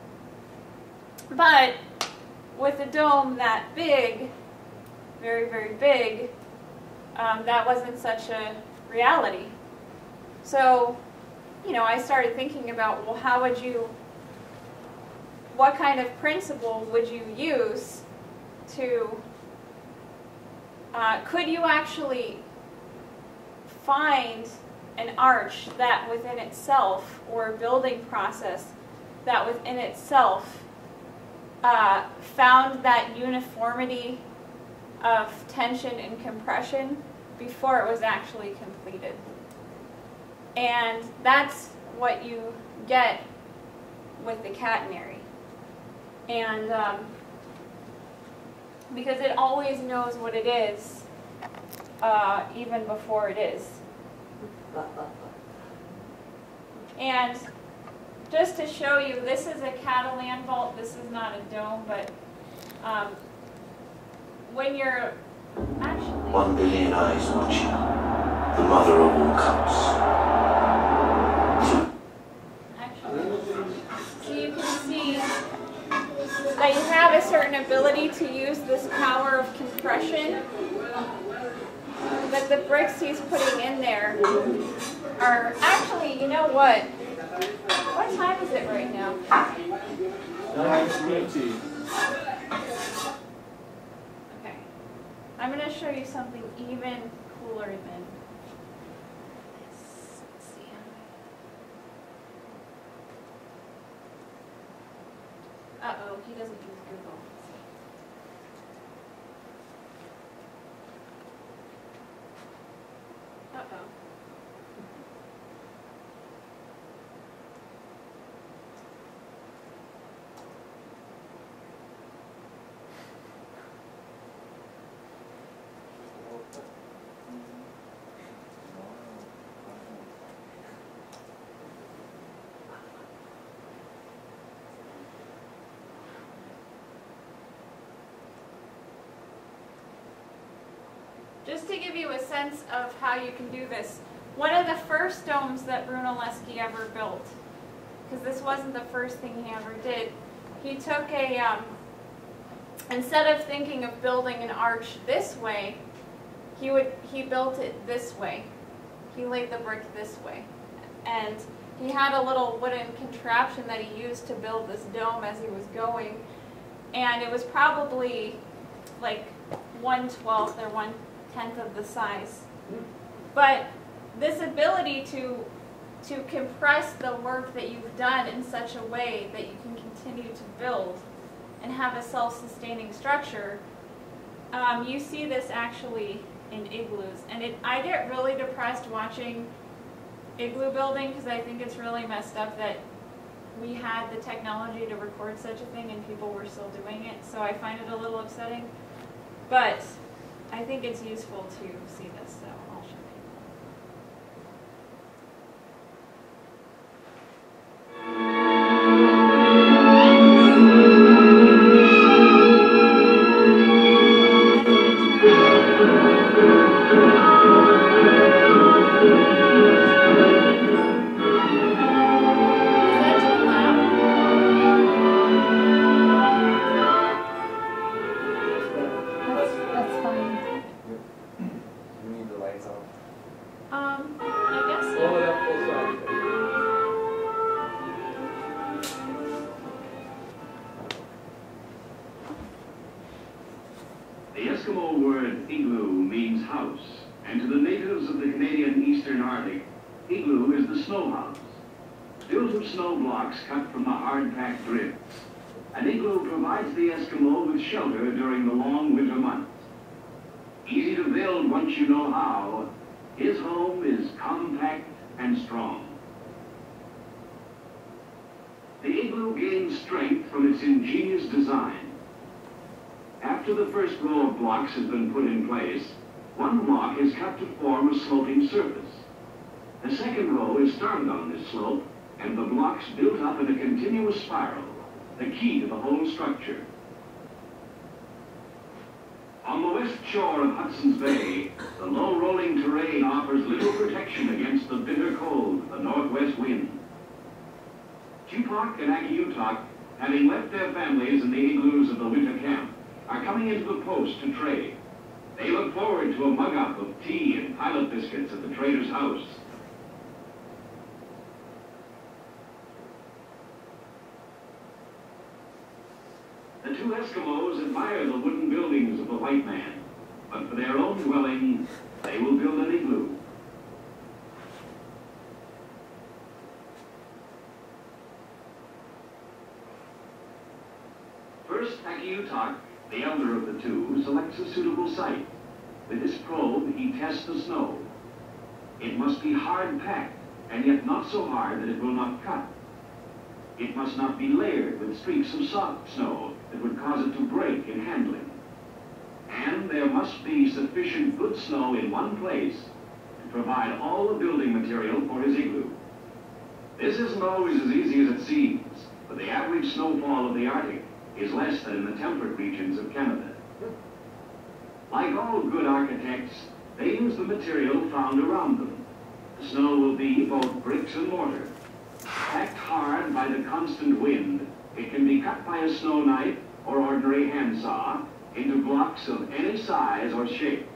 But with a dome that big, very, very big, um, that wasn't such a reality. So, you know, I started thinking about, well, how would you, what kind of principle would you use to, uh, could you actually find an arch that within itself, or a building process that within itself uh, found that uniformity of tension and compression before it was actually completed? And that's what you get with the catenary. And um, because it always knows what it is, uh, even before it is. And just to show you, this is a Catalan vault. This is not a dome, but um, when you're actually... One billion eyes watching, the mother of all cups. So you can see that you have a certain ability to use this power of compression, but the bricks he's putting in there are actually, you know what? What time is it right now? nine twenty. Okay. I'm going to show you something even cooler than this. Let's see. Uh-oh, he doesn't use Google. Uh-oh. Just to give you a sense of how you can do this, one of the first domes that Brunelleschi ever built, because this wasn't the first thing he ever did, he took a, um, instead of thinking of building an arch this way, he would he built it this way. He laid the brick this way. And he had a little wooden contraption that he used to build this dome as he was going. And it was probably like one twelfth or one tenth of the size. But this ability to to compress the work that you've done in such a way that you can continue to build and have a self-sustaining structure, um, you see this actually in igloos. And it, I get really depressed watching igloo building because I think it's really messed up that we had the technology to record such a thing and people were still doing it. So I find it a little upsetting. But I think it's useful to see this, so I'll show you. Cut from the hard-packed drifts. An igloo provides the Eskimo with shelter during the long winter months. Easy to build once you know how, his home is compact and strong. The igloo gains strength from its ingenious design. After the first row of blocks has been put in place, one block is cut to form a sloping surface. The second row is started on this slope, and the blocks built up in a continuous spiral, the key to the whole structure. On the west shore of Hudson's Bay, the low rolling terrain offers little protection against the bitter cold of the northwest wind. Chupak and Akiutok, having left their families in the igloos of the winter camp, are coming into the post to trade. They look forward to a mug-up of tea and pilot biscuits at the trader's house. The two Eskimos admire the wooden buildings of the white man, but for their own dwelling, they will build an igloo. First, Akiutok, the elder of the two, selects a suitable site. With his probe, he tests the snow. It must be hard-packed, and yet not so hard that it will not cut. It must not be layered with streaks of soft snow that would cause it to break in handling. And there must be sufficient good snow in one place to provide all the building material for his igloo. This isn't always as easy as it seems, but the average snowfall of the Arctic is less than in the temperate regions of Canada. Like all good architects, they use the material found around them. The snow will be both bricks and mortar. Packed hard by the constant wind, it can be cut by a snow knife or ordinary handsaw into blocks of any size or shape.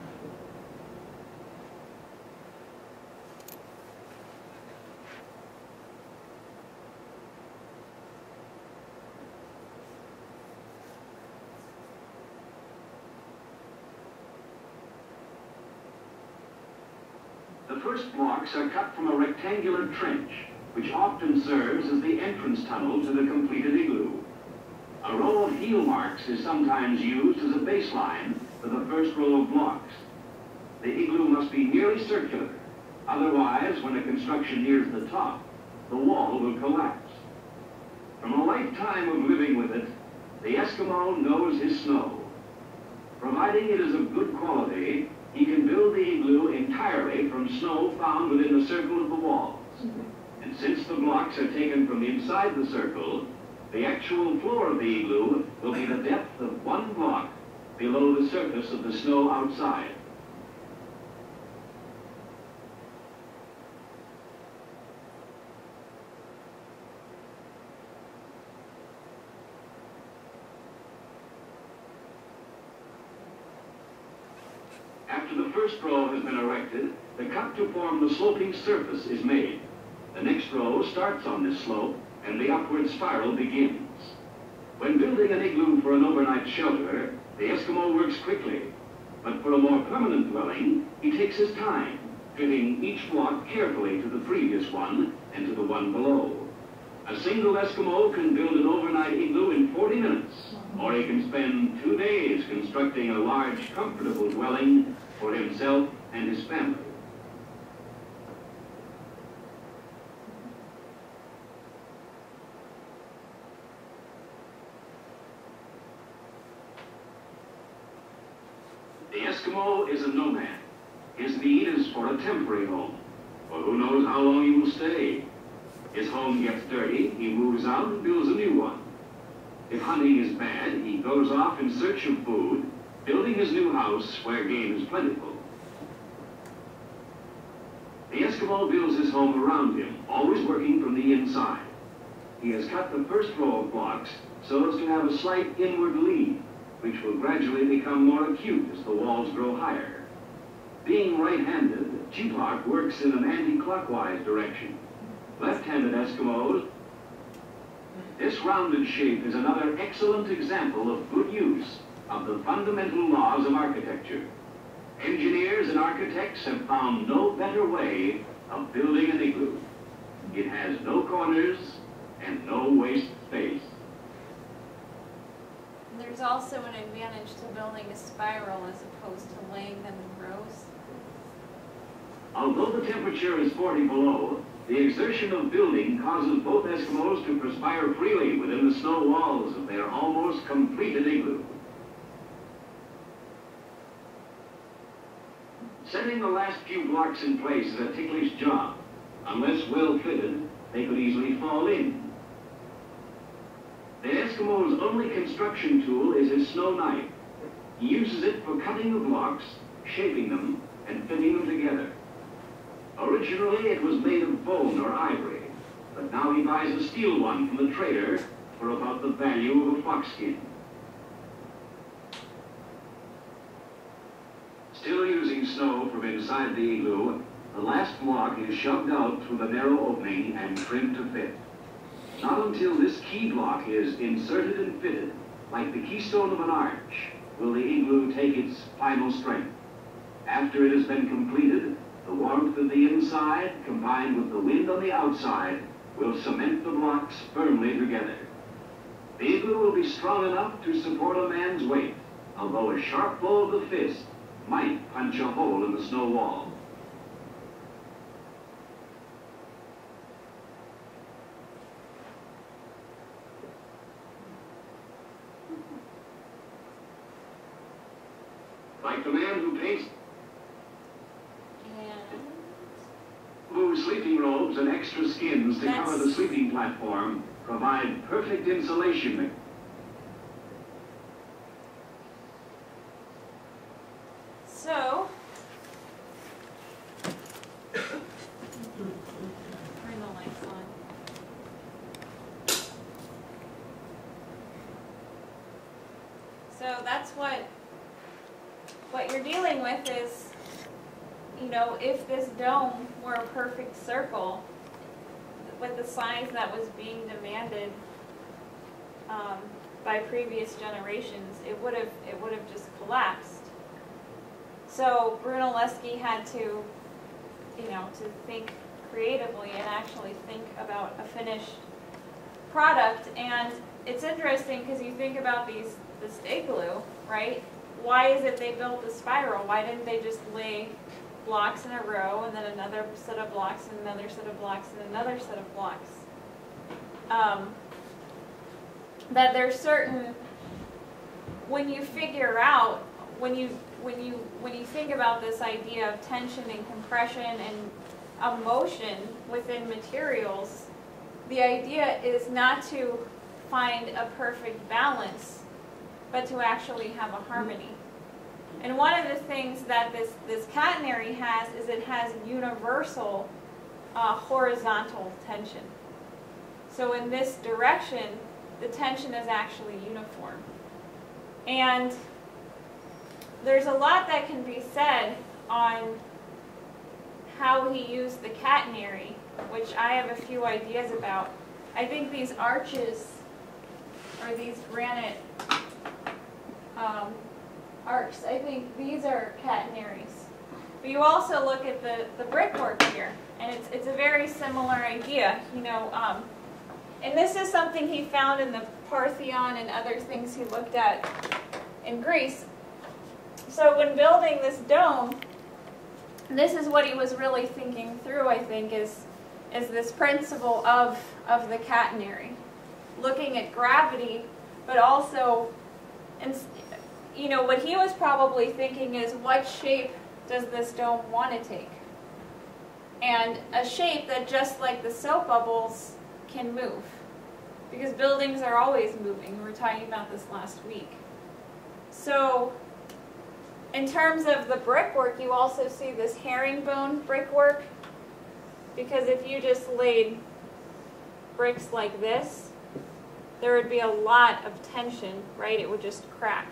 The first blocks are cut from a rectangular trench, which often serves as the entrance tunnel to the completed igloo. A row of heel marks is sometimes used as a baseline for the first row of blocks. The igloo must be nearly circular, otherwise, when a construction nears the top, the wall will collapse. From a lifetime of living with it, the Eskimo knows his snow. Providing it is of good quality, he can build the igloo entirely from snow found within the circle of the walls. And since the blocks are taken from inside the circle, the actual floor of the igloo will be the depth of one block below the surface of the snow outside. After the first row has been erected, the cut to form the sloping surface is made. The next row starts on this slope, and the upward spiral begins. When building an igloo for an overnight shelter, the Eskimo works quickly. But for a more permanent dwelling, he takes his time, fitting each block carefully to the previous one and to the one below. A single Eskimo can build an overnight igloo in forty minutes, or he can spend two days constructing a large, comfortable dwelling for himself and his family. The Eskimo is a nomad. His need is for a temporary home, for who knows how long he will stay. His home gets dirty, he moves out and builds a new one. If hunting is bad, he goes off in search of food, building his new house where game is plentiful. The Eskimo builds his home around him, always working from the inside. He has cut the first row of blocks so as to have a slight inward lean, which will gradually become more acute as the walls grow higher. Being right-handed, Chupak works in an anti-clockwise direction. Left-handed Eskimos, this rounded shape is another excellent example of good use of the fundamental laws of architecture. Engineers and architects have found no better way of building an igloo. It has no corners and no waste space. There's also an advantage to building a spiral as opposed to laying them in rows. Although the temperature is forty below, the exertion of building causes both Eskimos to perspire freely within the snow walls of their almost completed igloo. Setting the last few blocks in place is a ticklish job. Unless well fitted, they could easily fall in. The Eskimo's only construction tool is his snow knife. He uses it for cutting the blocks, shaping them, and fitting them together. Originally, it was made of bone or ivory, but now he buys a steel one from the trader for about the value of a fox skin. Still using snow from inside the igloo, the last block is shoved out through the narrow opening and trimmed to fit. Not until this key block is inserted and fitted, like the keystone of an arch, will the igloo take its final strength. After it has been completed, the warmth of the inside, combined with the wind on the outside, will cement the blocks firmly together. The igloo will be strong enough to support a man's weight, although a sharp blow of the fist might punch a hole in the snow wall. Like the man who paints whose sleeping robes and extra skins to cover the sleeping platform provide perfect insulation. So, turn the lights on. So that's what what you're dealing with is, you know, if this dome were a perfect circle with the size that was being demanded um, by previous generations, it would have it would have just collapsed. So Brunelleschi had to, you know, to think creatively and actually think about a finished product. And it's interesting because you think about these this igloo, right? Why is it they built the spiral? Why didn't they just lay blocks in a row and then another set of blocks and another set of blocks and another set of blocks? Um, that there's certain, when you figure out, when you when you when you think about this idea of tension and compression and emotion within materials, the idea is not to find a perfect balance, but to actually have a harmony. And one of the things that this, this catenary has is it has universal uh, horizontal tension. So in this direction, the tension is actually uniform. And there's a lot that can be said on how he used the catenary, which I have a few ideas about. I think these arches, or these granite um, arcs, I think these are catenaries. But you also look at the, the brickwork here, and it's, it's a very similar idea, you know. Um, and this is something he found in the Parthenon and other things he looked at in Greece. So when building this dome, this is what he was really thinking through, I think, is, is this principle of, of the catenary. Looking at gravity, but also, and, you know, what he was probably thinking is, what shape does this dome want to take? And a shape that, just like the soap bubbles, can move. Because buildings are always moving. We were talking about this last week. So, in terms of the brickwork, you also see this herringbone brickwork. Because if you just laid bricks like this, there would be a lot of tension, right? It would just crack.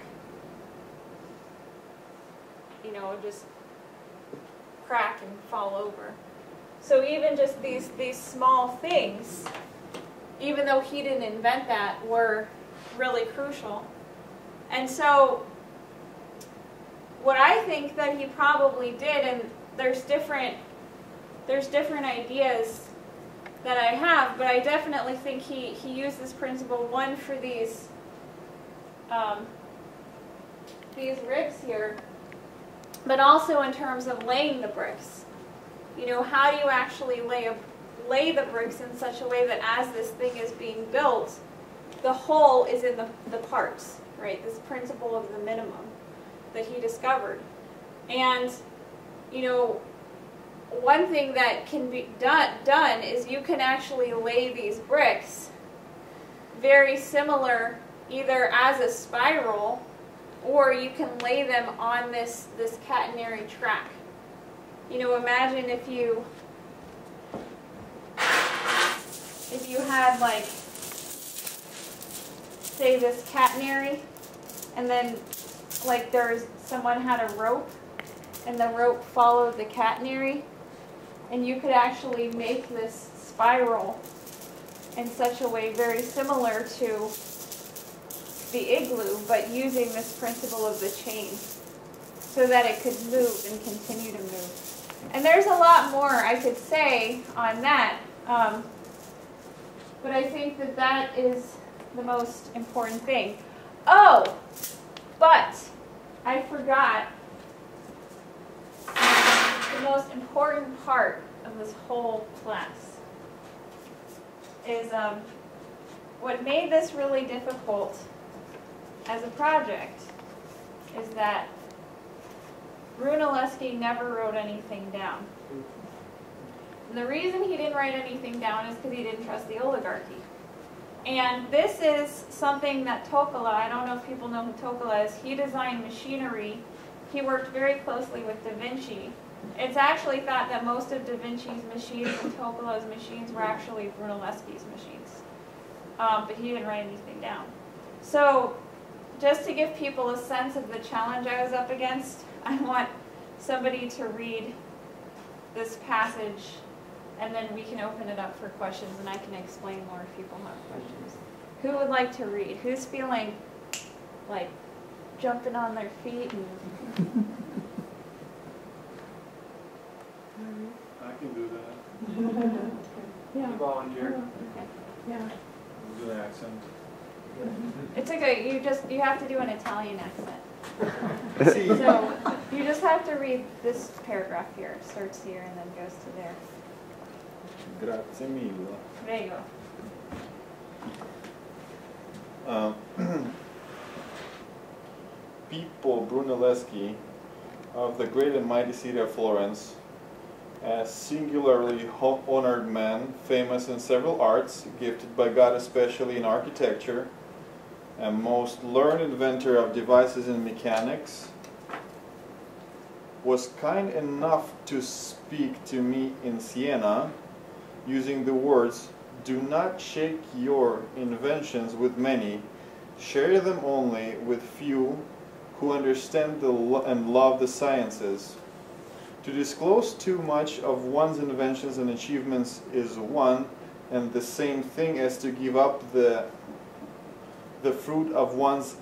You know, it would just crack and fall over. So even just these, these small things, even though he didn't invent that, were really crucial. And so what I think that he probably did, and there's different, there's different ideas that I have, but I definitely think he, he used this principle, one for these, um, these ribs here, but also in terms of laying the bricks. You know, how do you actually lay, a, lay the bricks in such a way that as this thing is being built, the whole is in the, the parts, right? This principle of the minimum that he discovered. And, you know, one thing that can be done, done is you can actually lay these bricks very similar, either as a spiral or you can lay them on this, this catenary track. You know, imagine if you, if you had like, say this catenary, and then like there's, someone had a rope, and the rope followed the catenary, and you could actually make this spiral in such a way very similar to the igloo, but using this principle of the chain so that it could move and continue to move. And there's a lot more I could say on that, um, but I think that that is the most important thing. Oh, but I forgot the most important part of this whole class is um, what made this really difficult as a project is that Brunelleschi never wrote anything down. And the reason he didn't write anything down is because he didn't trust the oligarchy. And this is something that Tokola, I don't know if people know who Tokola is, he designed machinery. He worked very closely with Da Vinci. It's actually thought that most of Da Vinci's machines and Tokola's machines were actually Brunelleschi's machines. Um, but he didn't write anything down. So just to give people a sense of the challenge I was up against, I want somebody to read this passage, and then we can open it up for questions, and I can explain more if people have questions. Who would like to read? Who's feeling like jumping on their feet? And I can do that. Yeah. Volunteer. okay. Yeah. Do an accent. It's okay. You just you have to do an Italian accent. See, So you just have to read this paragraph here. It starts here and then goes to there. grazie mille. Prego. Um, Filippo Brunelleschi of the great and mighty city of Florence, a singularly ho- honored man, famous in several arts, gifted by God especially in architecture, a most learned inventor of devices in mechanics, was kind enough to speak to me in Siena using the words, "Do not shake your inventions with many, share them only with few who understand the lo- and love the sciences. To disclose too much of one's inventions and achievements is one and the same thing as to give up the, the fruit of one's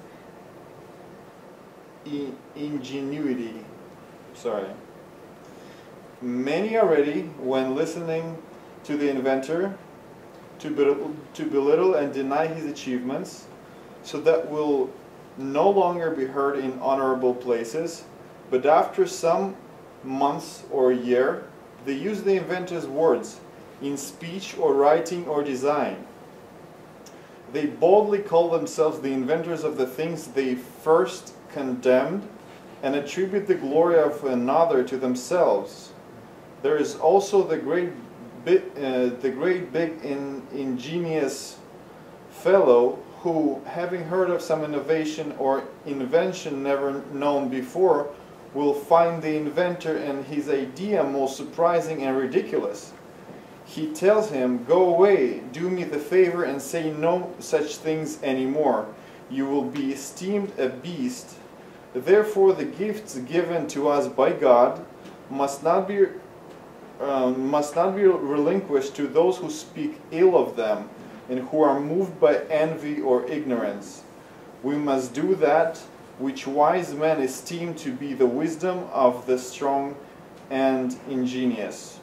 i- ingenuity." Sorry. Many are ready, when listening to the inventor, to belittle, to belittle and deny his achievements, so that will no longer be heard in honorable places, but after some months or a year, they use the inventor's words in speech or writing or design. They boldly call themselves the inventors of the things they first condemned and attribute the glory of another to themselves. There is also the great bit, uh, the great big in, ingenious fellow who, having heard of some innovation or invention never known before, will find the inventor and his idea most surprising and ridiculous. He tells him, "Go away, do me the favor and say no such things anymore. You will be esteemed a beast. Therefore the gifts given to us by God must not be um, must not be relinquished to those who speak ill of them and who are moved by envy or ignorance. We must do that which wise men esteem to be the wisdom of the strong and ingenious."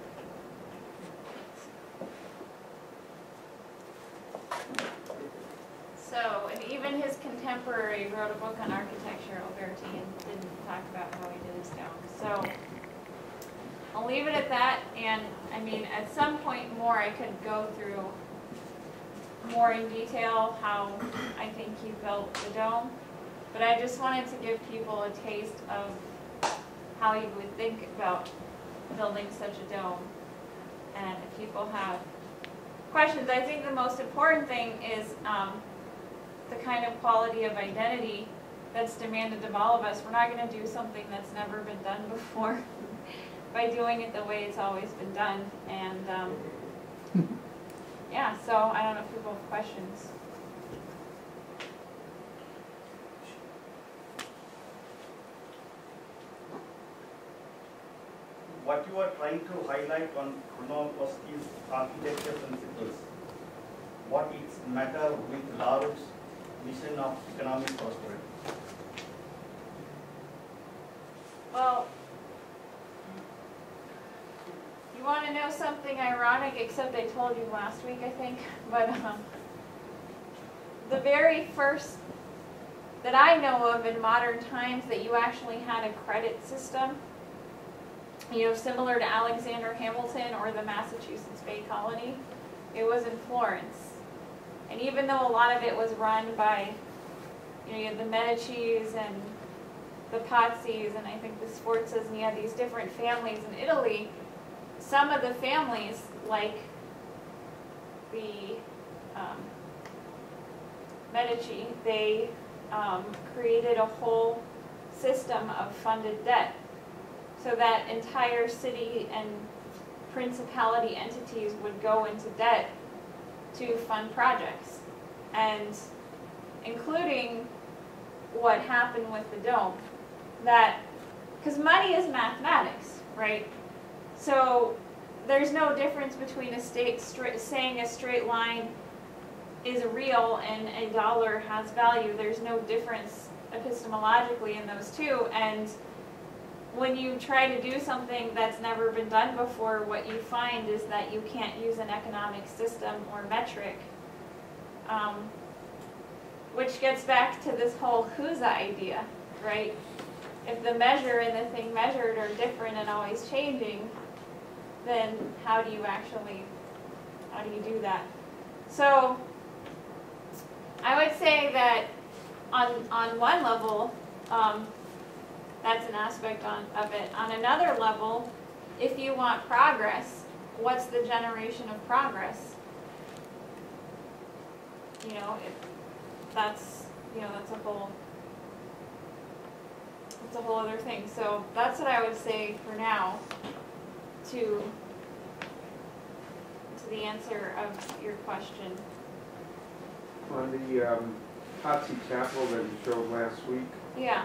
So, and even his contemporary wrote a book on architecture, Alberti, and didn't talk about how he did his dome. So, I'll leave it at that, and I mean, at some point more I could go through more in detail how I think he built the dome, but I just wanted to give people a taste of how you would think about building such a dome. And if people have questions, I think the most important thing is um, the kind of quality of identity that's demanded of all of us. We're not going to do something that's never been done before by doing it the way it's always been done. And um, yeah, so I don't know if people have questions. What you are trying to highlight on Brunelleschi's architecture principles, what is matter with LaRouche's vision of economic prosperity? Well, you want to know something ironic, except I told you last week, I think, but um, the very first that I know of in modern times that you actually had a credit system, you know, similar to Alexander Hamilton or the Massachusetts Bay Colony, it was in Florence. And even though a lot of it was run by, you know, you had the Medicis and the Pazzis and I think the Sforzas, and you had these different families in Italy, some of the families, like the um, Medici, they um, created a whole system of funded debt, so that entire city and principality entities would go into debt to fund projects, and including what happened with the dome. That, because money is mathematics, right? So there's no difference between a state straight, saying a straight line is real and a dollar has value. There's no difference epistemologically in those two. And when you try to do something that's never been done before, what you find is that you can't use an economic system or metric, um, which gets back to this whole whose idea, right? If the measure and the thing measured are different and always changing, then how do you actually, how do you do that? So I would say that on, on one level, um, that's an aspect on, of it. On another level, if you want progress, what's the generation of progress? You know, if that's, you know, that's a whole, that's a whole other thing. So that's what I would say for now to, to the answer of your question. On the um, Pazzi Chapel that you showed last week, yeah.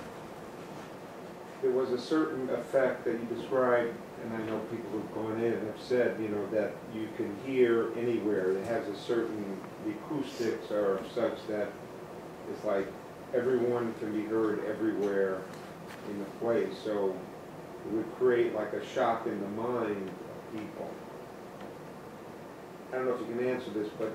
there was a certain effect that you described, and I know people who've gone in have said, you know, that you can hear anywhere. It has a certain, the acoustics are such that it's like everyone can be heard everywhere in the place. So it would create like a shock in the mind of people. I don't know if you can answer this, but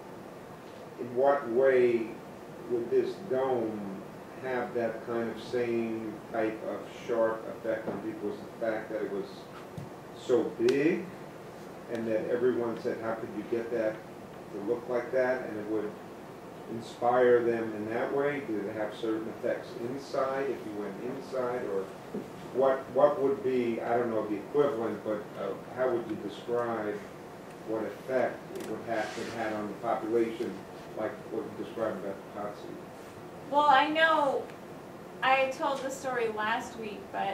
in what way would this dome have that kind of same type of sharp effect on people? Was the fact that it was so big and that everyone said, how could you get that to look like that, and it would inspire them in that way? Did it have certain effects inside if you went inside, or what what would be, I don't know the equivalent, but uh, how would you describe what effect it would have it had on the population, like what you described about the Pazzi? Well, I know I told the story last week, but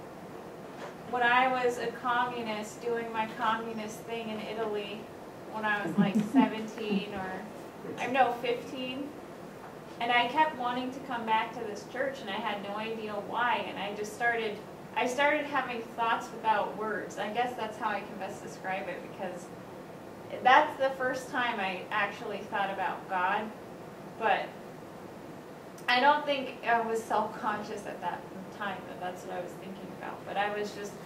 when I was a communist doing my communist thing in Italy when I was like seventeen or, I know, fifteen, and I kept wanting to come back to this church and I had no idea why, and I just started, I started having thoughts without words. I guess that's how I can best describe it, because that's the first time I actually thought about God, but I don't think I was self-conscious at that time that that's what I was thinking about. But I was just,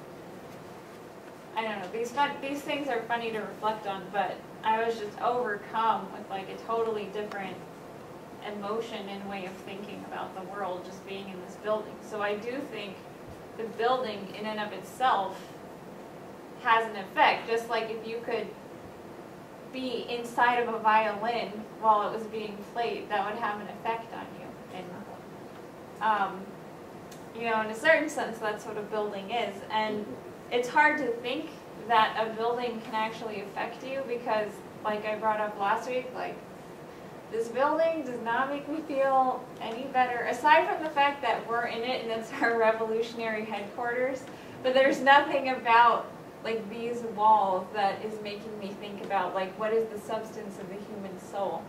I don't know, these fun, these things are funny to reflect on, but I was just overcome with like a totally different emotion and way of thinking about the world just being in this building. So I do think the building in and of itself has an effect, just like if you could be inside of a violin while it was being played, that would have an effect on you. And, um, you know, in a certain sense, that's what a building is. And it's hard to think that a building can actually affect you because, like I brought up last week, like, this building does not make me feel any better, aside from the fact that we're in it and it's our revolutionary headquarters. But there's nothing about like these walls that is making me think about like what is the substance of the human soul.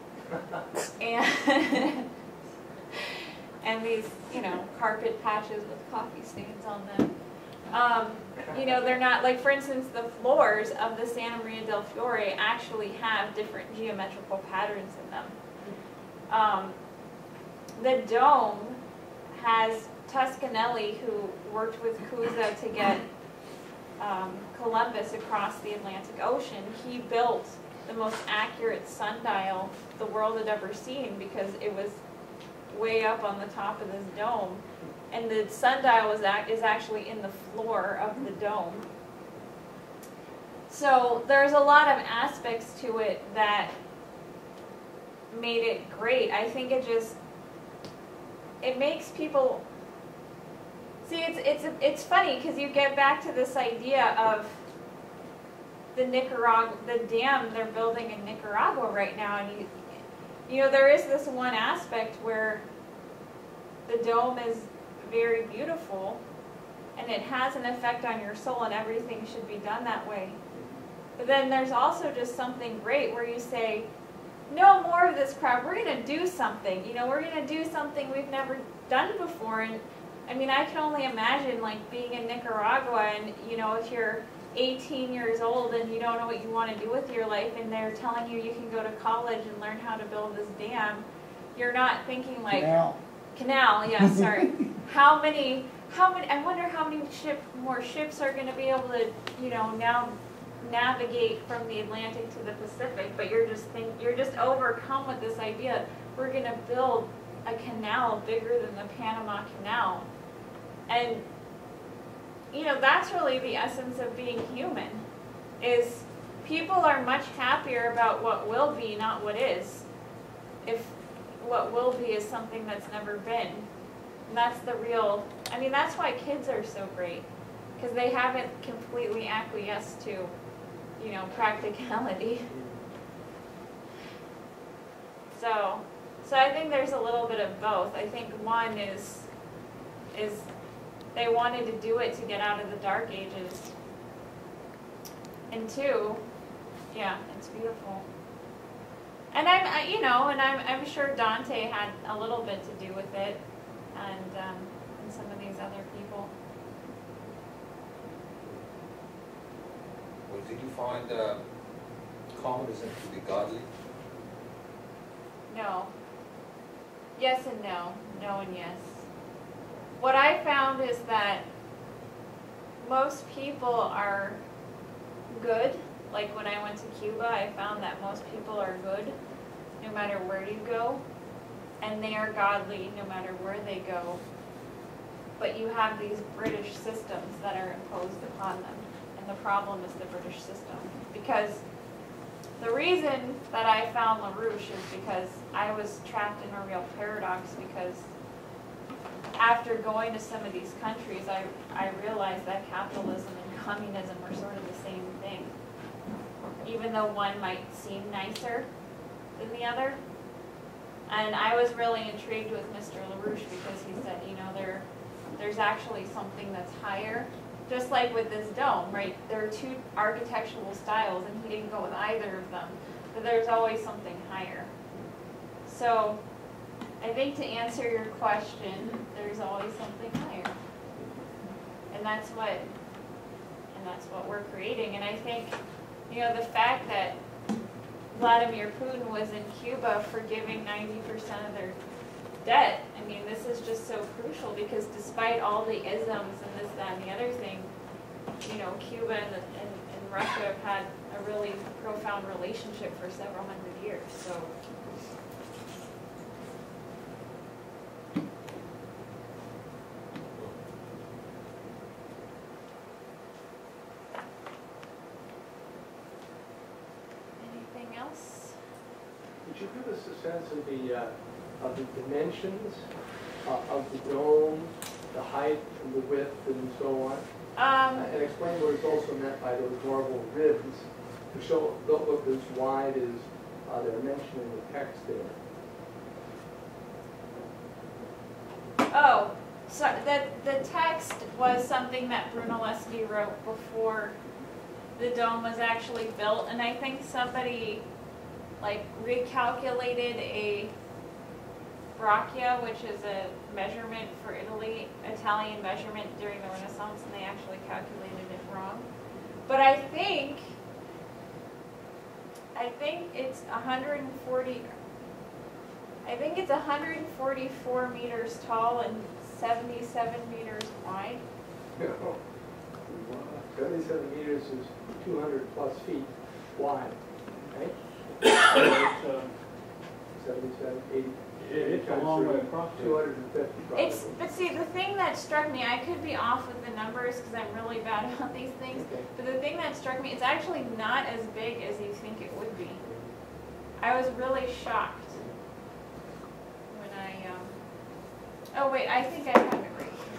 and and these, you know, carpet patches with coffee stains on them. Um, you know, they're not, like for instance, the floors of the Santa Maria del Fiore actually have different geometrical patterns in them. Um, the dome has Toscanelli, who worked with Cusa to get um, Columbus across the Atlantic Ocean. He built the most accurate sundial the world had ever seen because it was way up on the top of this dome. And the sundial is, act is actually in the floor of the dome. So there's a lot of aspects to it that made it great. I think it just, it makes people, see it's, it's, it's funny because you get back to this idea of the Nicaragua, the dam they're building in Nicaragua right now, and you, you know, there is this one aspect where the dome is very beautiful and it has an effect on your soul and everything should be done that way. But then there's also just something great where you say, no more of this crap, we're going to do something. You know, we're going to do something we've never done before. And I mean, I can only imagine like being in Nicaragua and, you know, if you're eighteen years old and you don't know what you want to do with your life and they're telling you you can go to college and learn how to build this dam, you're not thinking like, Canal. Canal, yeah, sorry. how many, how many, I wonder how many ship, more ships are going to be able to, you know, now navigate from the Atlantic to the Pacific, but you're just think, you're just overcome with this idea, we're going to build a canal bigger than the Panama Canal. And, you know, that's really the essence of being human, is people are much happier about what will be, not what is. If what will be is something that's never been. And that's the real, I mean, that's why kids are so great, because they haven't completely acquiesced to, you know, practicality. So, so I think there's a little bit of both. I think one is, is they wanted to do it to get out of the dark ages. And two, yeah, it's beautiful. And I'm, I, you know, and I'm, I'm sure Dante had a little bit to do with it, and, um, and some of these other people. Well, did you find uh, communism to be godly? No. Yes and no. No and yes. What I found is that most people are good. Like when I went to Cuba, I found that most people are good no matter where you go, and they are godly no matter where they go. But you have these British systems that are imposed upon them, and the problem is the British system. Because the reason that I found LaRouche is because I was trapped in a real paradox, because after going to some of these countries, I, I realized that capitalism and communism were sort of the same thing. Even though one might seem nicer than the other. And I was really intrigued with Mister LaRouche because he said, you know, there, there's actually something that's higher. Just like with this dome, right? There are two architectural styles and he didn't go with either of them. But there's always something higher. So I think to answer your question, there's always something higher. And that's what, and that's what we're creating. And I think, you know, the fact that Vladimir Putin was in Cuba forgiving ninety percent of their debt, I mean, this is just so crucial because despite all the isms and this, that, and the other thing, you know, Cuba and, the, and, and Russia have had a really profound relationship for several hundred years. So. Could you give us a sense of the uh, of the dimensions uh, of the dome, the height and the width and so on? Um, uh, and explain what is also meant by those marble ribs to show don't look as wide as uh, they're mentioned in the text there. Oh, so the, the text was something that Brunelleschi wrote before the dome was actually built, and I think somebody like recalculated a braccia, which is a measurement for Italy, Italian measurement during the Renaissance, and they actually calculated it wrong. But I think, I think it's one hundred forty, I think it's one hundred forty-four meters tall and seventy-seven meters wide. No. seventy-seven meters is two hundred plus feet wide, right? It's, uh, seventy-seven, eighty. It's a long way across. two hundred fifty probably. It's, but see, the thing that struck me, I could be off with the numbers because I'm really bad about these things, Okay. but the thing that struck me, it's actually not as big as you think it would be. I was really shocked when I, um, oh wait, I think I have it right here.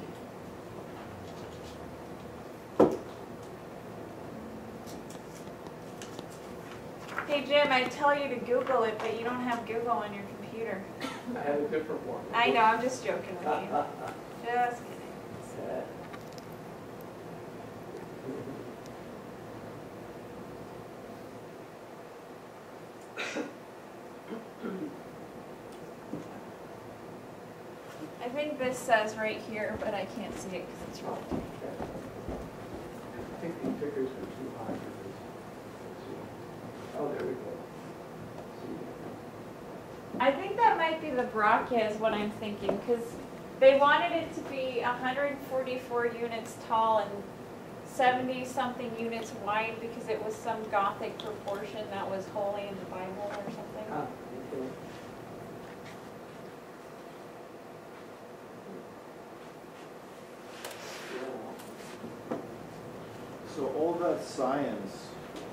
Let's see. Hey Jim, I tell you to Google it, but you don't have Google on your computer. I have a different one. I know, I'm just joking with you. Just kidding. I think this says right here, but I can't see it because it's wrong. I think the figures were too high for this. Oh, there we go. I think that might be the braccia is what I'm thinking, because they wanted it to be one hundred forty-four units tall and seventy something units wide because it was some Gothic proportion that was holy in the Bible or something. Ah, okay. So all that science,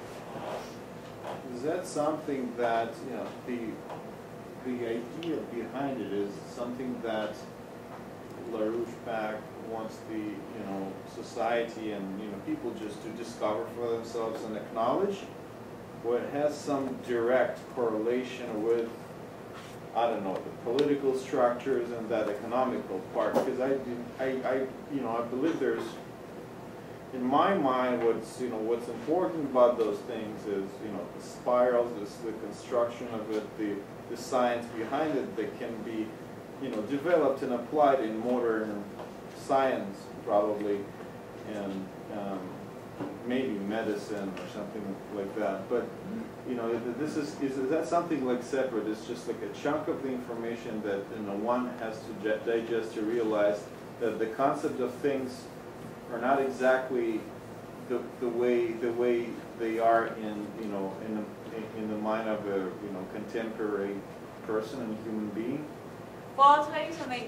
is that something that, you know, the, the idea behind it is something that LaRouche back wants the, you know, society and, you know, people just to discover for themselves and acknowledge, or it has some direct correlation with, I don't know, the political structures and that economical part? Because I, I, I, you know, I believe there's, in my mind, what's, you know, what's important about those things is, you know, the spirals, this, the construction of it, the, the science behind it that can be, you know, developed and applied in modern science, probably, and um, maybe medicine or something like that. But, you know, this is, is, is that something like separate? It's just like a chunk of the information that, you know, one has to digest to realize that the concept of things are not exactly the, the way the way they are in, you know, in the, in the mind of a, you know, contemporary person and human being. Well, I'll tell you something.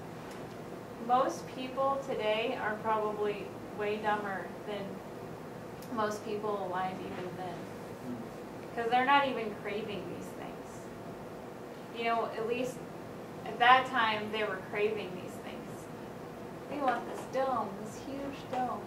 Most people today are probably way dumber than most people alive even then. Because they're not even craving these things. You know, at least at that time they were craving these things. We want this dome, this huge dome.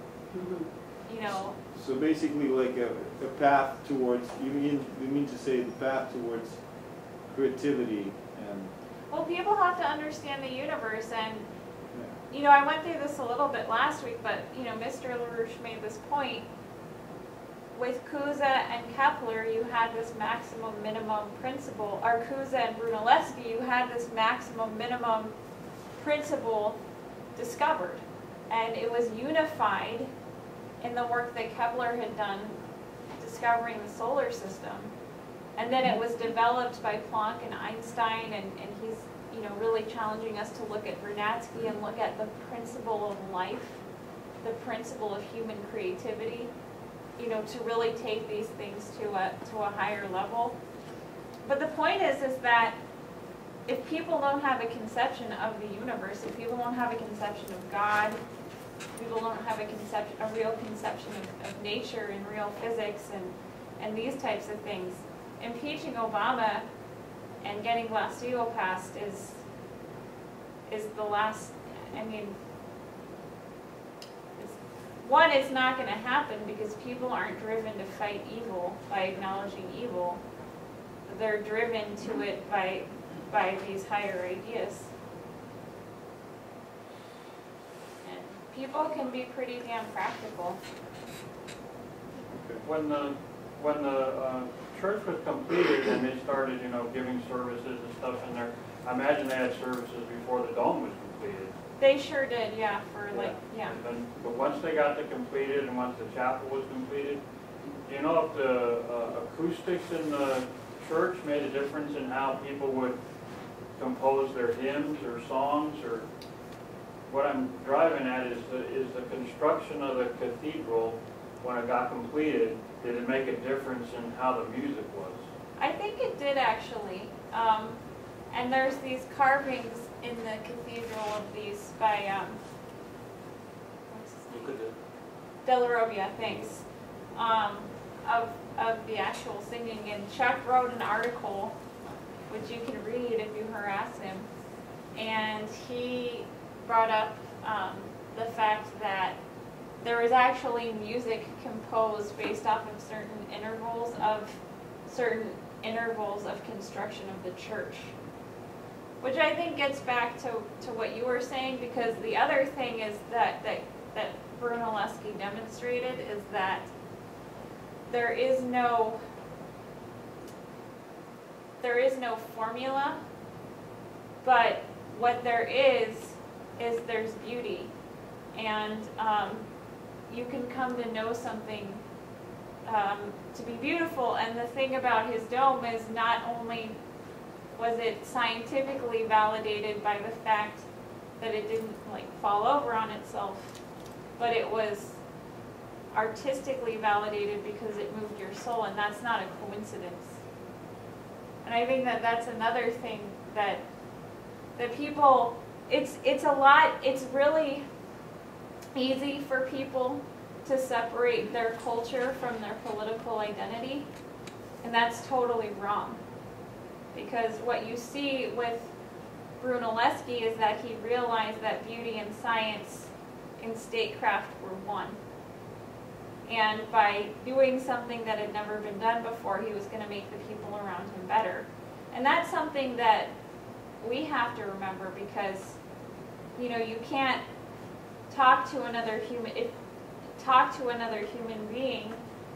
You know. So basically like a, a path towards, you mean, you mean to say the path towards creativity and... Well, people have to understand the universe, and, you know, I went through this a little bit last week, but, you know, Mister LaRouche made this point. With Cusa and Kepler, you had this maximum minimum principle, or Cusa and Brunelleschi, you had this maximum minimum principle discovered. And it was unified in the work that Kepler had done discovering the solar system. And then it was developed by Planck and Einstein, and, and he's, you know, really challenging us to look at Vernadsky and look at the principle of life, the principle of human creativity, you know, to really take these things to a, to a higher level. But the point is, is that if people don't have a conception of the universe, if people don't have a conception of God, people don't have a conception, a real conception of, of nature and real physics and, and these types of things, impeaching Obama and getting Glass-Steagall passed is is the last. I mean, it's, one, it's not going to happen because people aren't driven to fight evil by acknowledging evil. They're driven to it by by these higher ideas. people can be pretty damn practical. When the, when the uh, church was completed and they started, you know, giving services and stuff in there, I imagine they had services before the dome was completed. They sure did, yeah, for like, yeah. And, but once they got it completed and once the chapel was completed, do you know if the uh, acoustics in the church made a difference in how people would compose their hymns or songs? Or what I'm driving at is the, is the construction of the cathedral, when it got completed, did it make a difference in how the music was? I think it did actually. Um, and there's these carvings in the cathedral of these by, um, what's his name? De La Robbia, thanks. Um, of, of the actual singing. And Chuck wrote an article, which you can read if you harass him. And he brought up um, the fact that there was actually music composed based off of certain intervals of certain intervals of construction of the church. Which I think gets back to, to what you were saying, because the other thing is that, that, that Brunelleschi demonstrated is that there is no there is no formula, but what there is is there's beauty, and um, you can come to know something um, to be beautiful. And the thing about his dome is not only was it scientifically validated by the fact that it didn't like fall over on itself, but it was artistically validated because it moved your soul, and that's not a coincidence. And I think that that's another thing that that people, it's it's a lot, it's really easy for people to separate their culture from their political identity, and that's totally wrong. Because what you see with Brunelleschi is that he realized that beauty and science and statecraft were one. And by doing something that had never been done before, he was going to make the people around him better. And that's something that we have to remember, because, you know, you can't talk to another human, if, talk to another human being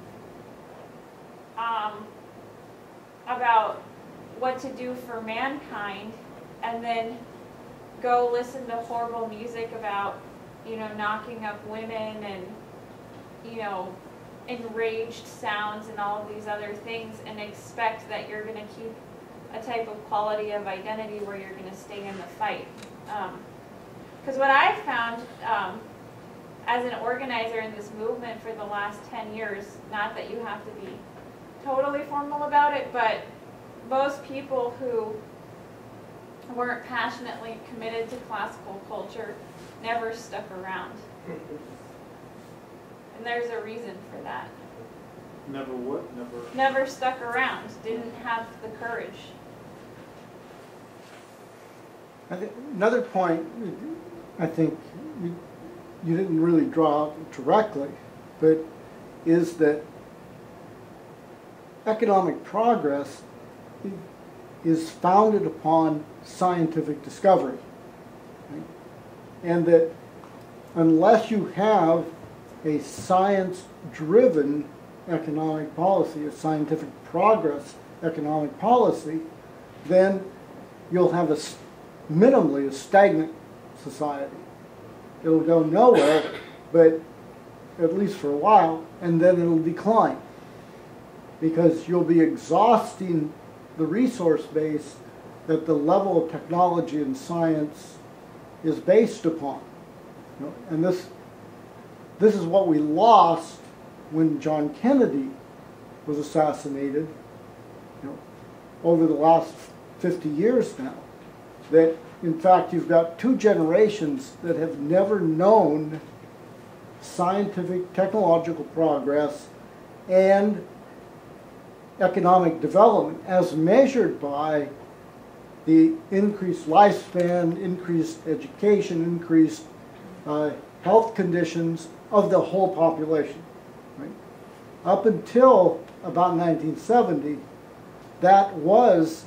um, about what to do for mankind, and then go listen to horrible music about, you know, knocking up women and, you know, enraged sounds and all of these other things, and expect that you're going to keep a type of quality of identity where you're going to stay in the fight. Because um, what I've found um, as an organizer in this movement for the last ten years, not that you have to be totally formal about it, but most people who weren't passionately committed to classical culture never stuck around. And there's a reason for that. Never what? Never. Never stuck around, didn't have the courage. I think another point, I think you, you didn't really draw out directly, but is that economic progress is founded upon scientific discovery. Right? And that unless you have a science-driven economic policy, a scientific progress economic policy, then you'll have a minimally a stagnant society. It'll go nowhere, but at least for a while, and then it'll decline, because you'll be exhausting the resource base that the level of technology and science is based upon. You know, and this this is what we lost when John Kennedy was assassinated, you know, over the last fifty years now. That, in fact, you've got two generations that have never known scientific, technological progress and economic development as measured by the increased lifespan, increased education, increased uh, health conditions of the whole population. Right? Up until about nineteen seventy, that was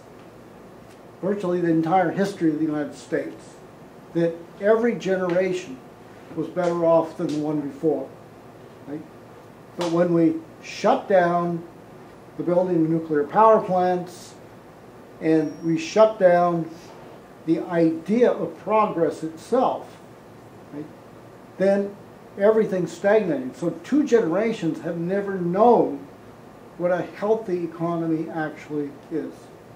virtually the entire history of the United States. That every generation was better off than the one before. Right? But when we shut down the building of nuclear power plants and we shut down the idea of progress itself, right, then everything's stagnating. So two generations have never known what a healthy economy actually is.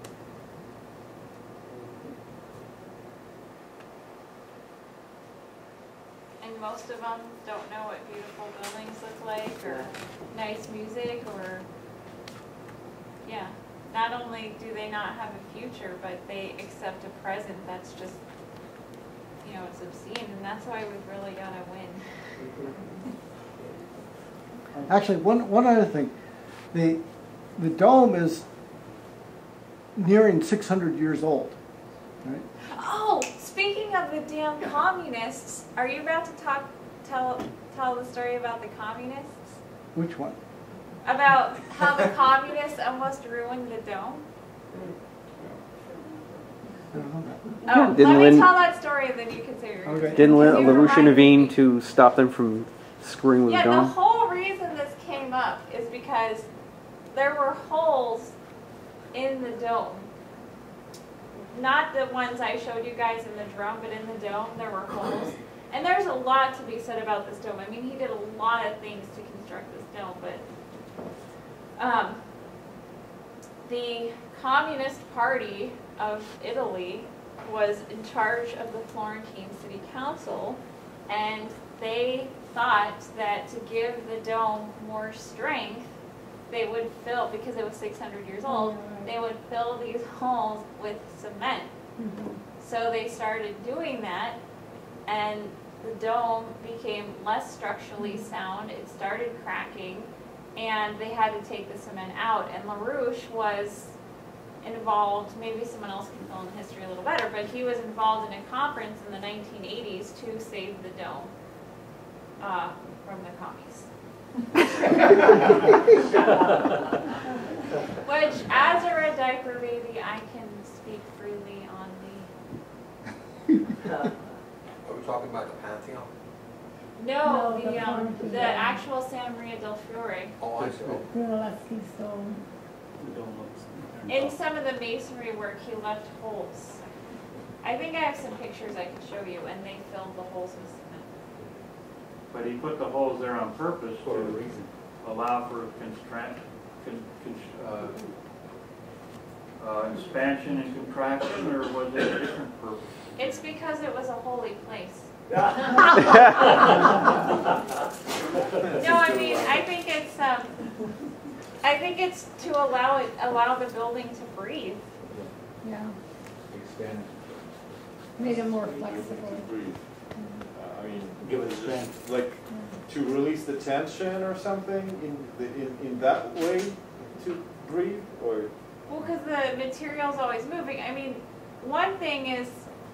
And most of them don't know what beautiful buildings look like, or nice music, or, yeah. Not only do they not have a future, but they accept a present that's just, you know, it's obscene, and that's why we've really got to win. Actually, one, one other thing. The, the dome is nearing six hundred years old. Right? Oh, speaking of the damn communists, are you about to talk, tell, tell the story about the communists? Which one? About how the communists almost ruined the dome? I don't know that. Oh, Didn't let me Lynn- tell that story and then you can say your Okay. Didn't Because La- you LaRouche reminded intervene me. to stop them from screwing with Yeah, the the dome? whole reason this came up is because there were holes in the dome. Not the ones I showed you guys in the drum, but in the dome there were holes. And there's a lot to be said about this dome. I mean, he did a lot of things to construct this dome, but um, the Communist Party of Italy was in charge of the Florentine City Council, and they thought that to give the dome more strength, they would fill, because it was six hundred years old, they would fill these holes with cement. Mm-hmm. So they started doing that, and the dome became less structurally sound. It started cracking, and they had to take the cement out. And LaRouche was involved, maybe someone else can fill in the history a little better, but he was involved in a conference in the nineteen eighties to save the dome uh, from the commies. Which, as a red diaper baby, I can speak freely on the... Are we talking about the Pantheon? No, No, the, the um, Florentine the dome. actual San Maria del Fiore. Oh, I see. Brunelleschi stone. In some of the masonry work, he left holes. I think I have some pictures I can show you, and they filled the holes with cement. But he put the holes there on purpose for a reason. Allow for constraint, con, con, uh, uh, expansion and contraction, or was it a different purpose? It's because it was a holy place. No, I mean, I think it's um, I think it's to allow it, allow the building to breathe. Yeah, Expand. made it more flexible. Breathe. Uh, I mean, give it strength. Like to release the tension or something in the in, in that way to breathe, or Well, because the material's always moving. I mean, one thing is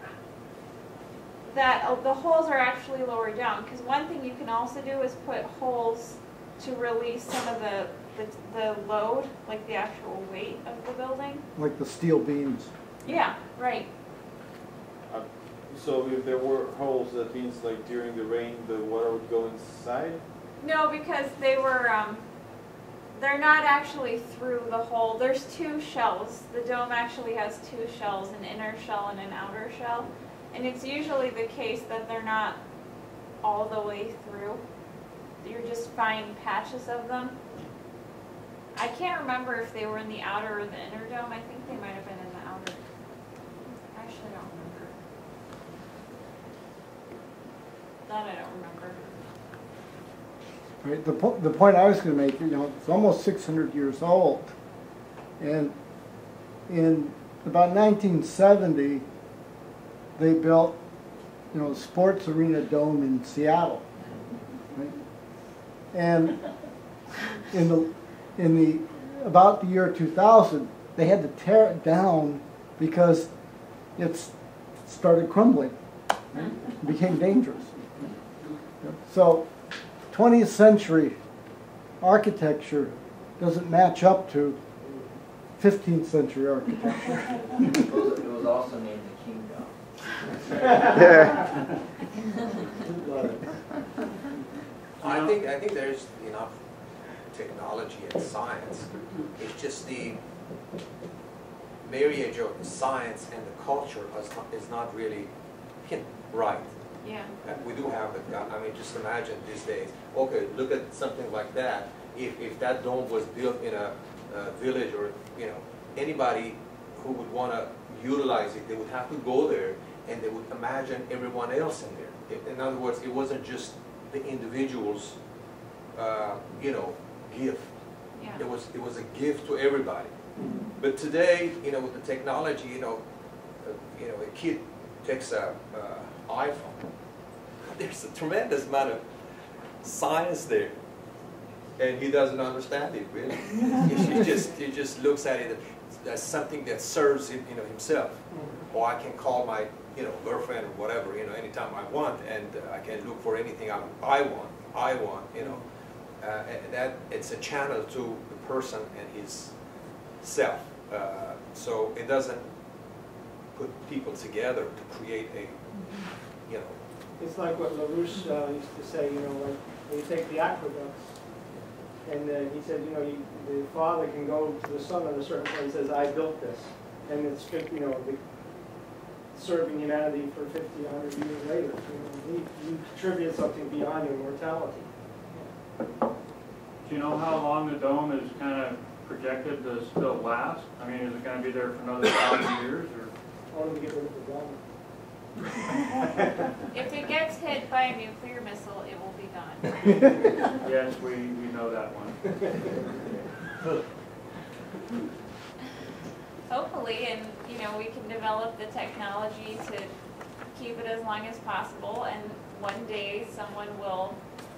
that uh, the holes are actually lower down. Because one thing you can also do is put holes to release some of the, the the load, like the actual weight of the building. Like the steel beams. Yeah, right. uh, so if there were holes, that means like during the rain, the water would go inside. No, because they were, um, they're not actually through the hole. There's two shells. The dome actually has two shells, an inner shell and an outer shell. And it's usually the case that they're not all the way through. You're just finding patches of them. I can't remember if they were in the outer or the inner dome. I think they might have been in the outer. I actually don't remember. That I don't remember. Right. The, po the point I was going to make, you know, it's almost six hundred years old. And in about nineteen seventy, they built, you know, the sports arena dome in Seattle. Right? And in the, in the, about the year two thousand, they had to tear it down because it started crumbling. Right? It became dangerous. So twentieth century architecture doesn't match up to fifteenth century architecture. It was, it was also named the King Dome. Yeah. I think, I think there's enough technology and science. It's just the marriage of the science and the culture is not, is not really right. Yeah. And we do have it. I mean, just imagine these days. Okay, look at something like that. If, if that dome was built in a, a village, or you know, anybody who would want to utilize it, they would have to go there and they would imagine everyone else in there. In other words, it wasn't just the individual's, uh, you know, gift. Yeah. It was it was a gift to everybody. But today, you know, with the technology, you know, uh, you know, a kid takes a uh, iPhone. There's a tremendous amount of science there, and he doesn't understand it really. he just he just looks at it as something that serves him, you know, himself. Or I can call my, you know, girlfriend or whatever, you know, anytime I want, and uh, I can look for anything I, I want. I want, you know, uh, and that it's a channel to the person and his self. Uh, so it doesn't put people together to create a, you know. It's like what LaRouche uh, used to say, you know, like when you take the aqueducts, and uh, he said, you know, you, the father can go to the son at a certain point and says, I built this. And it's, you know, the, serving humanity for fifty, a hundred years later. You know, you, you contribute something beyond your mortality. Do you know how long the dome is kind of projected to still last? I mean, is it going to be there for another thousand years, or? Only to get rid of the dome. If it gets hit by a nuclear missile, it will be gone. Yes, we, we know that one. Hopefully, and you know, we can develop the technology to keep it as long as possible, and one day someone will,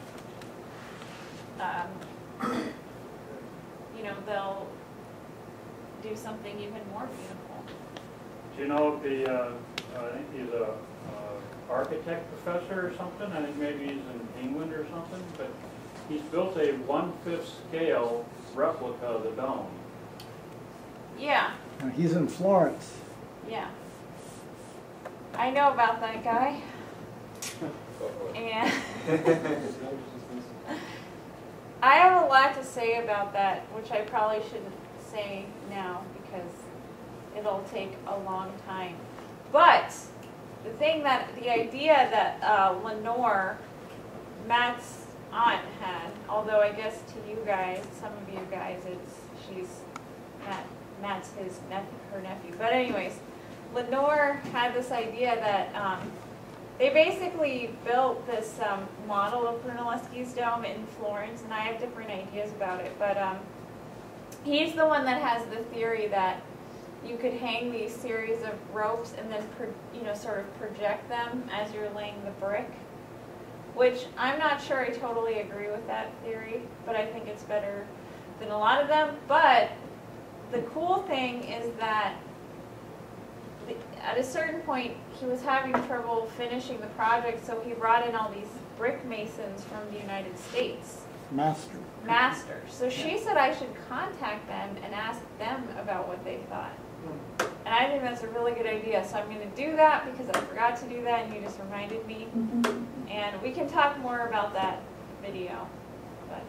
um, you know, they'll do something even more beautiful. Do you know the, uh, I think he's a uh, architect professor or something, I think maybe he's in England or something, but he's built a one-fifth scale replica of the dome. Yeah. He's in Florence. Yeah. I know about that guy. And I have a lot to say about that, which I probably shouldn't say now because it'll take a long time. But the thing that, the idea that uh, Lenore, Matt's aunt, had, although I guess to you guys, some of you guys, it's she's Matt. Matt's his nephew, her nephew. But anyways, Lenore had this idea that um, they basically built this um, model of Brunelleschi's dome in Florence, and I have different ideas about it. But um, he's the one that has the theory that you could hang these series of ropes and then, pro you know, sort of project them as you're laying the brick. Which I'm not sure I totally agree with that theory, but I think it's better than a lot of them. But the cool thing is that the, at a certain point he was having trouble finishing the project, so he brought in all these brick masons from the United States. Master. Master. So she said I should contact them and ask them about what they thought. And I think that's a really good idea. So I'm going to do that because I forgot to do that and you just reminded me. And we can talk more about that video. But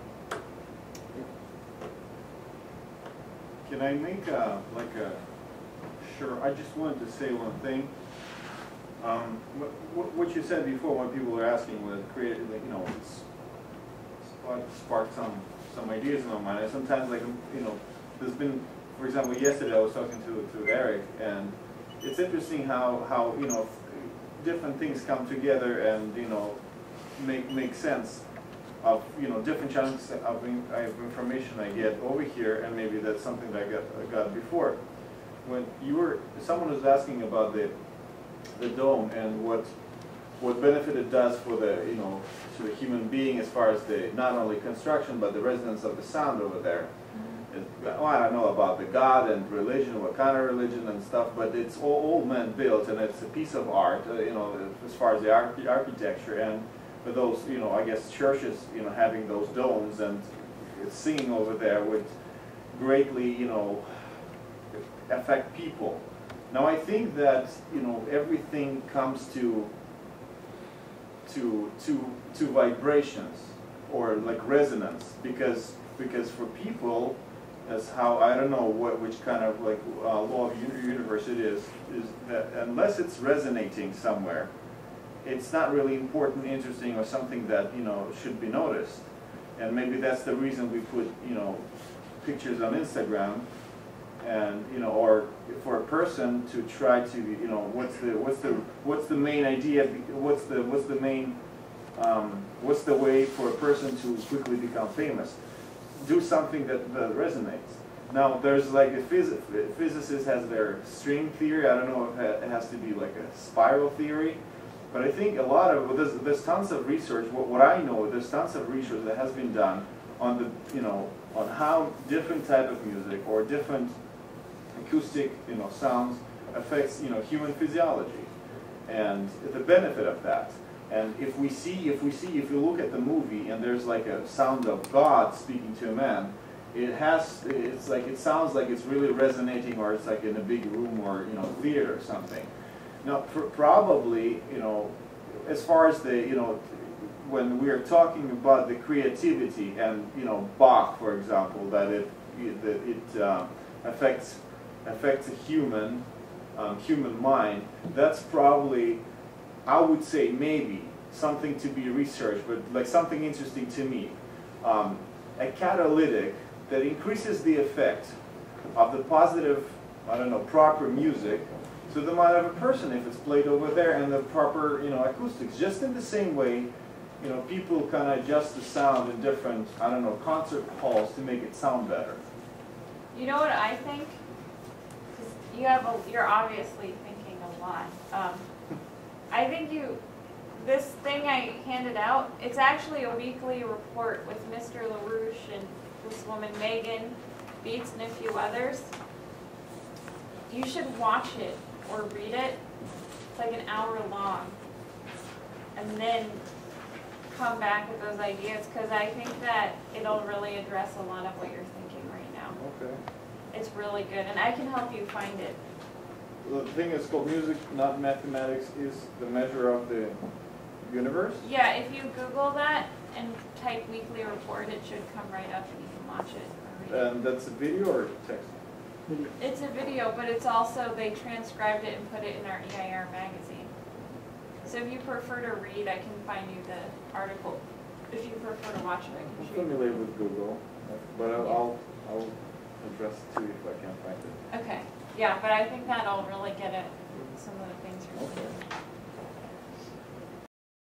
can I make a, like a, sure, I just wanted to say one thing. Um, what, what you said before when people were asking would create, like, you know, it's sparked some, some ideas in my mind. And sometimes, like, you know, there's been, for example, yesterday I was talking to, to Eric, and it's interesting how, how, you know, different things come together and, you know, make, make sense of, you know, different chunks of, of information I get over here, and maybe that's something that I got, I got before. When you were, someone was asking about the, the dome and what, what benefit it does for the, you know, to the human being as far as the, not only construction, but the resonance of the sound over there. It, well, I don't know about the God and religion, what kind of religion and stuff, but it's all old man built, and it's a piece of art, uh, you know, as far as the arch architecture, and for those, you know, I guess churches, you know, having those domes and singing over there would greatly, you know, affect people. Now I think that, you know, everything comes to to to to vibrations or like resonance, because because for people, as how I don't know what which kind of like uh, law of the universe it is, is that unless it's resonating somewhere, it's not really important, interesting, or something that, you know, should be noticed. And maybe that's the reason we put, you know, pictures on Instagram, and, you know, or for a person to try to, you know, what's the what's the what's the main idea? What's the what's the main um, what's the way for a person to quickly become famous? Do something that, that resonates. Now, there's like a phys physicist has their string theory. I don't know if it has to be like a spiral theory, but I think a lot of, well, there's, there's tons of research. What, what I know, there's tons of research that has been done on the, you know, on how different type of music or different acoustic, you know, sounds affects, you know, human physiology and the benefit of that. And if we see, if we see, if you look at the movie and there's like a sound of God speaking to a man, it has, it's like, it sounds like it's really resonating, or it's like in a big room or, you know, theater or something. Now, pr probably, you know, as far as the, you know, when we are talking about the creativity and, you know, Bach, for example, that it, that it uh, affects, affects a human, um, human mind, that's probably, I would say maybe something to be researched, but like something interesting to me. Um, a catalytic that increases the effect of the positive, I don't know, proper music to the mind of a person if it's played over there, and the proper, you know, acoustics. Just in the same way, you know, people kind of adjust the sound in different, I don't know, concert halls to make it sound better. You know what I think? 'Cause you have a, you're obviously thinking a lot. Um, I think you, this thing I handed out, it's actually a weekly report with Mister LaRouche and this woman Megan Beats and a few others. You should watch it or read it. It's like an hour long. And then come back with those ideas, because I think that it'll really address a lot of what you're thinking right now. Okay. It's really good, and I can help you find it. The thing is called Music, Not Mathematics, is the measure of the universe? Yeah, if you Google that and type weekly report, it should come right up and you can watch it or read it. And that's a video or text? It's a video, but it's also, they transcribed it and put it in our E I R magazine. So if you prefer to read, I can find you the article. If you prefer to watch it, I can I'm show you. familiar with Google, but I'll, I'll, I'll address it too if I can't find it. Okay, yeah, but I think that'll really get at some of the things you're Okay. saying.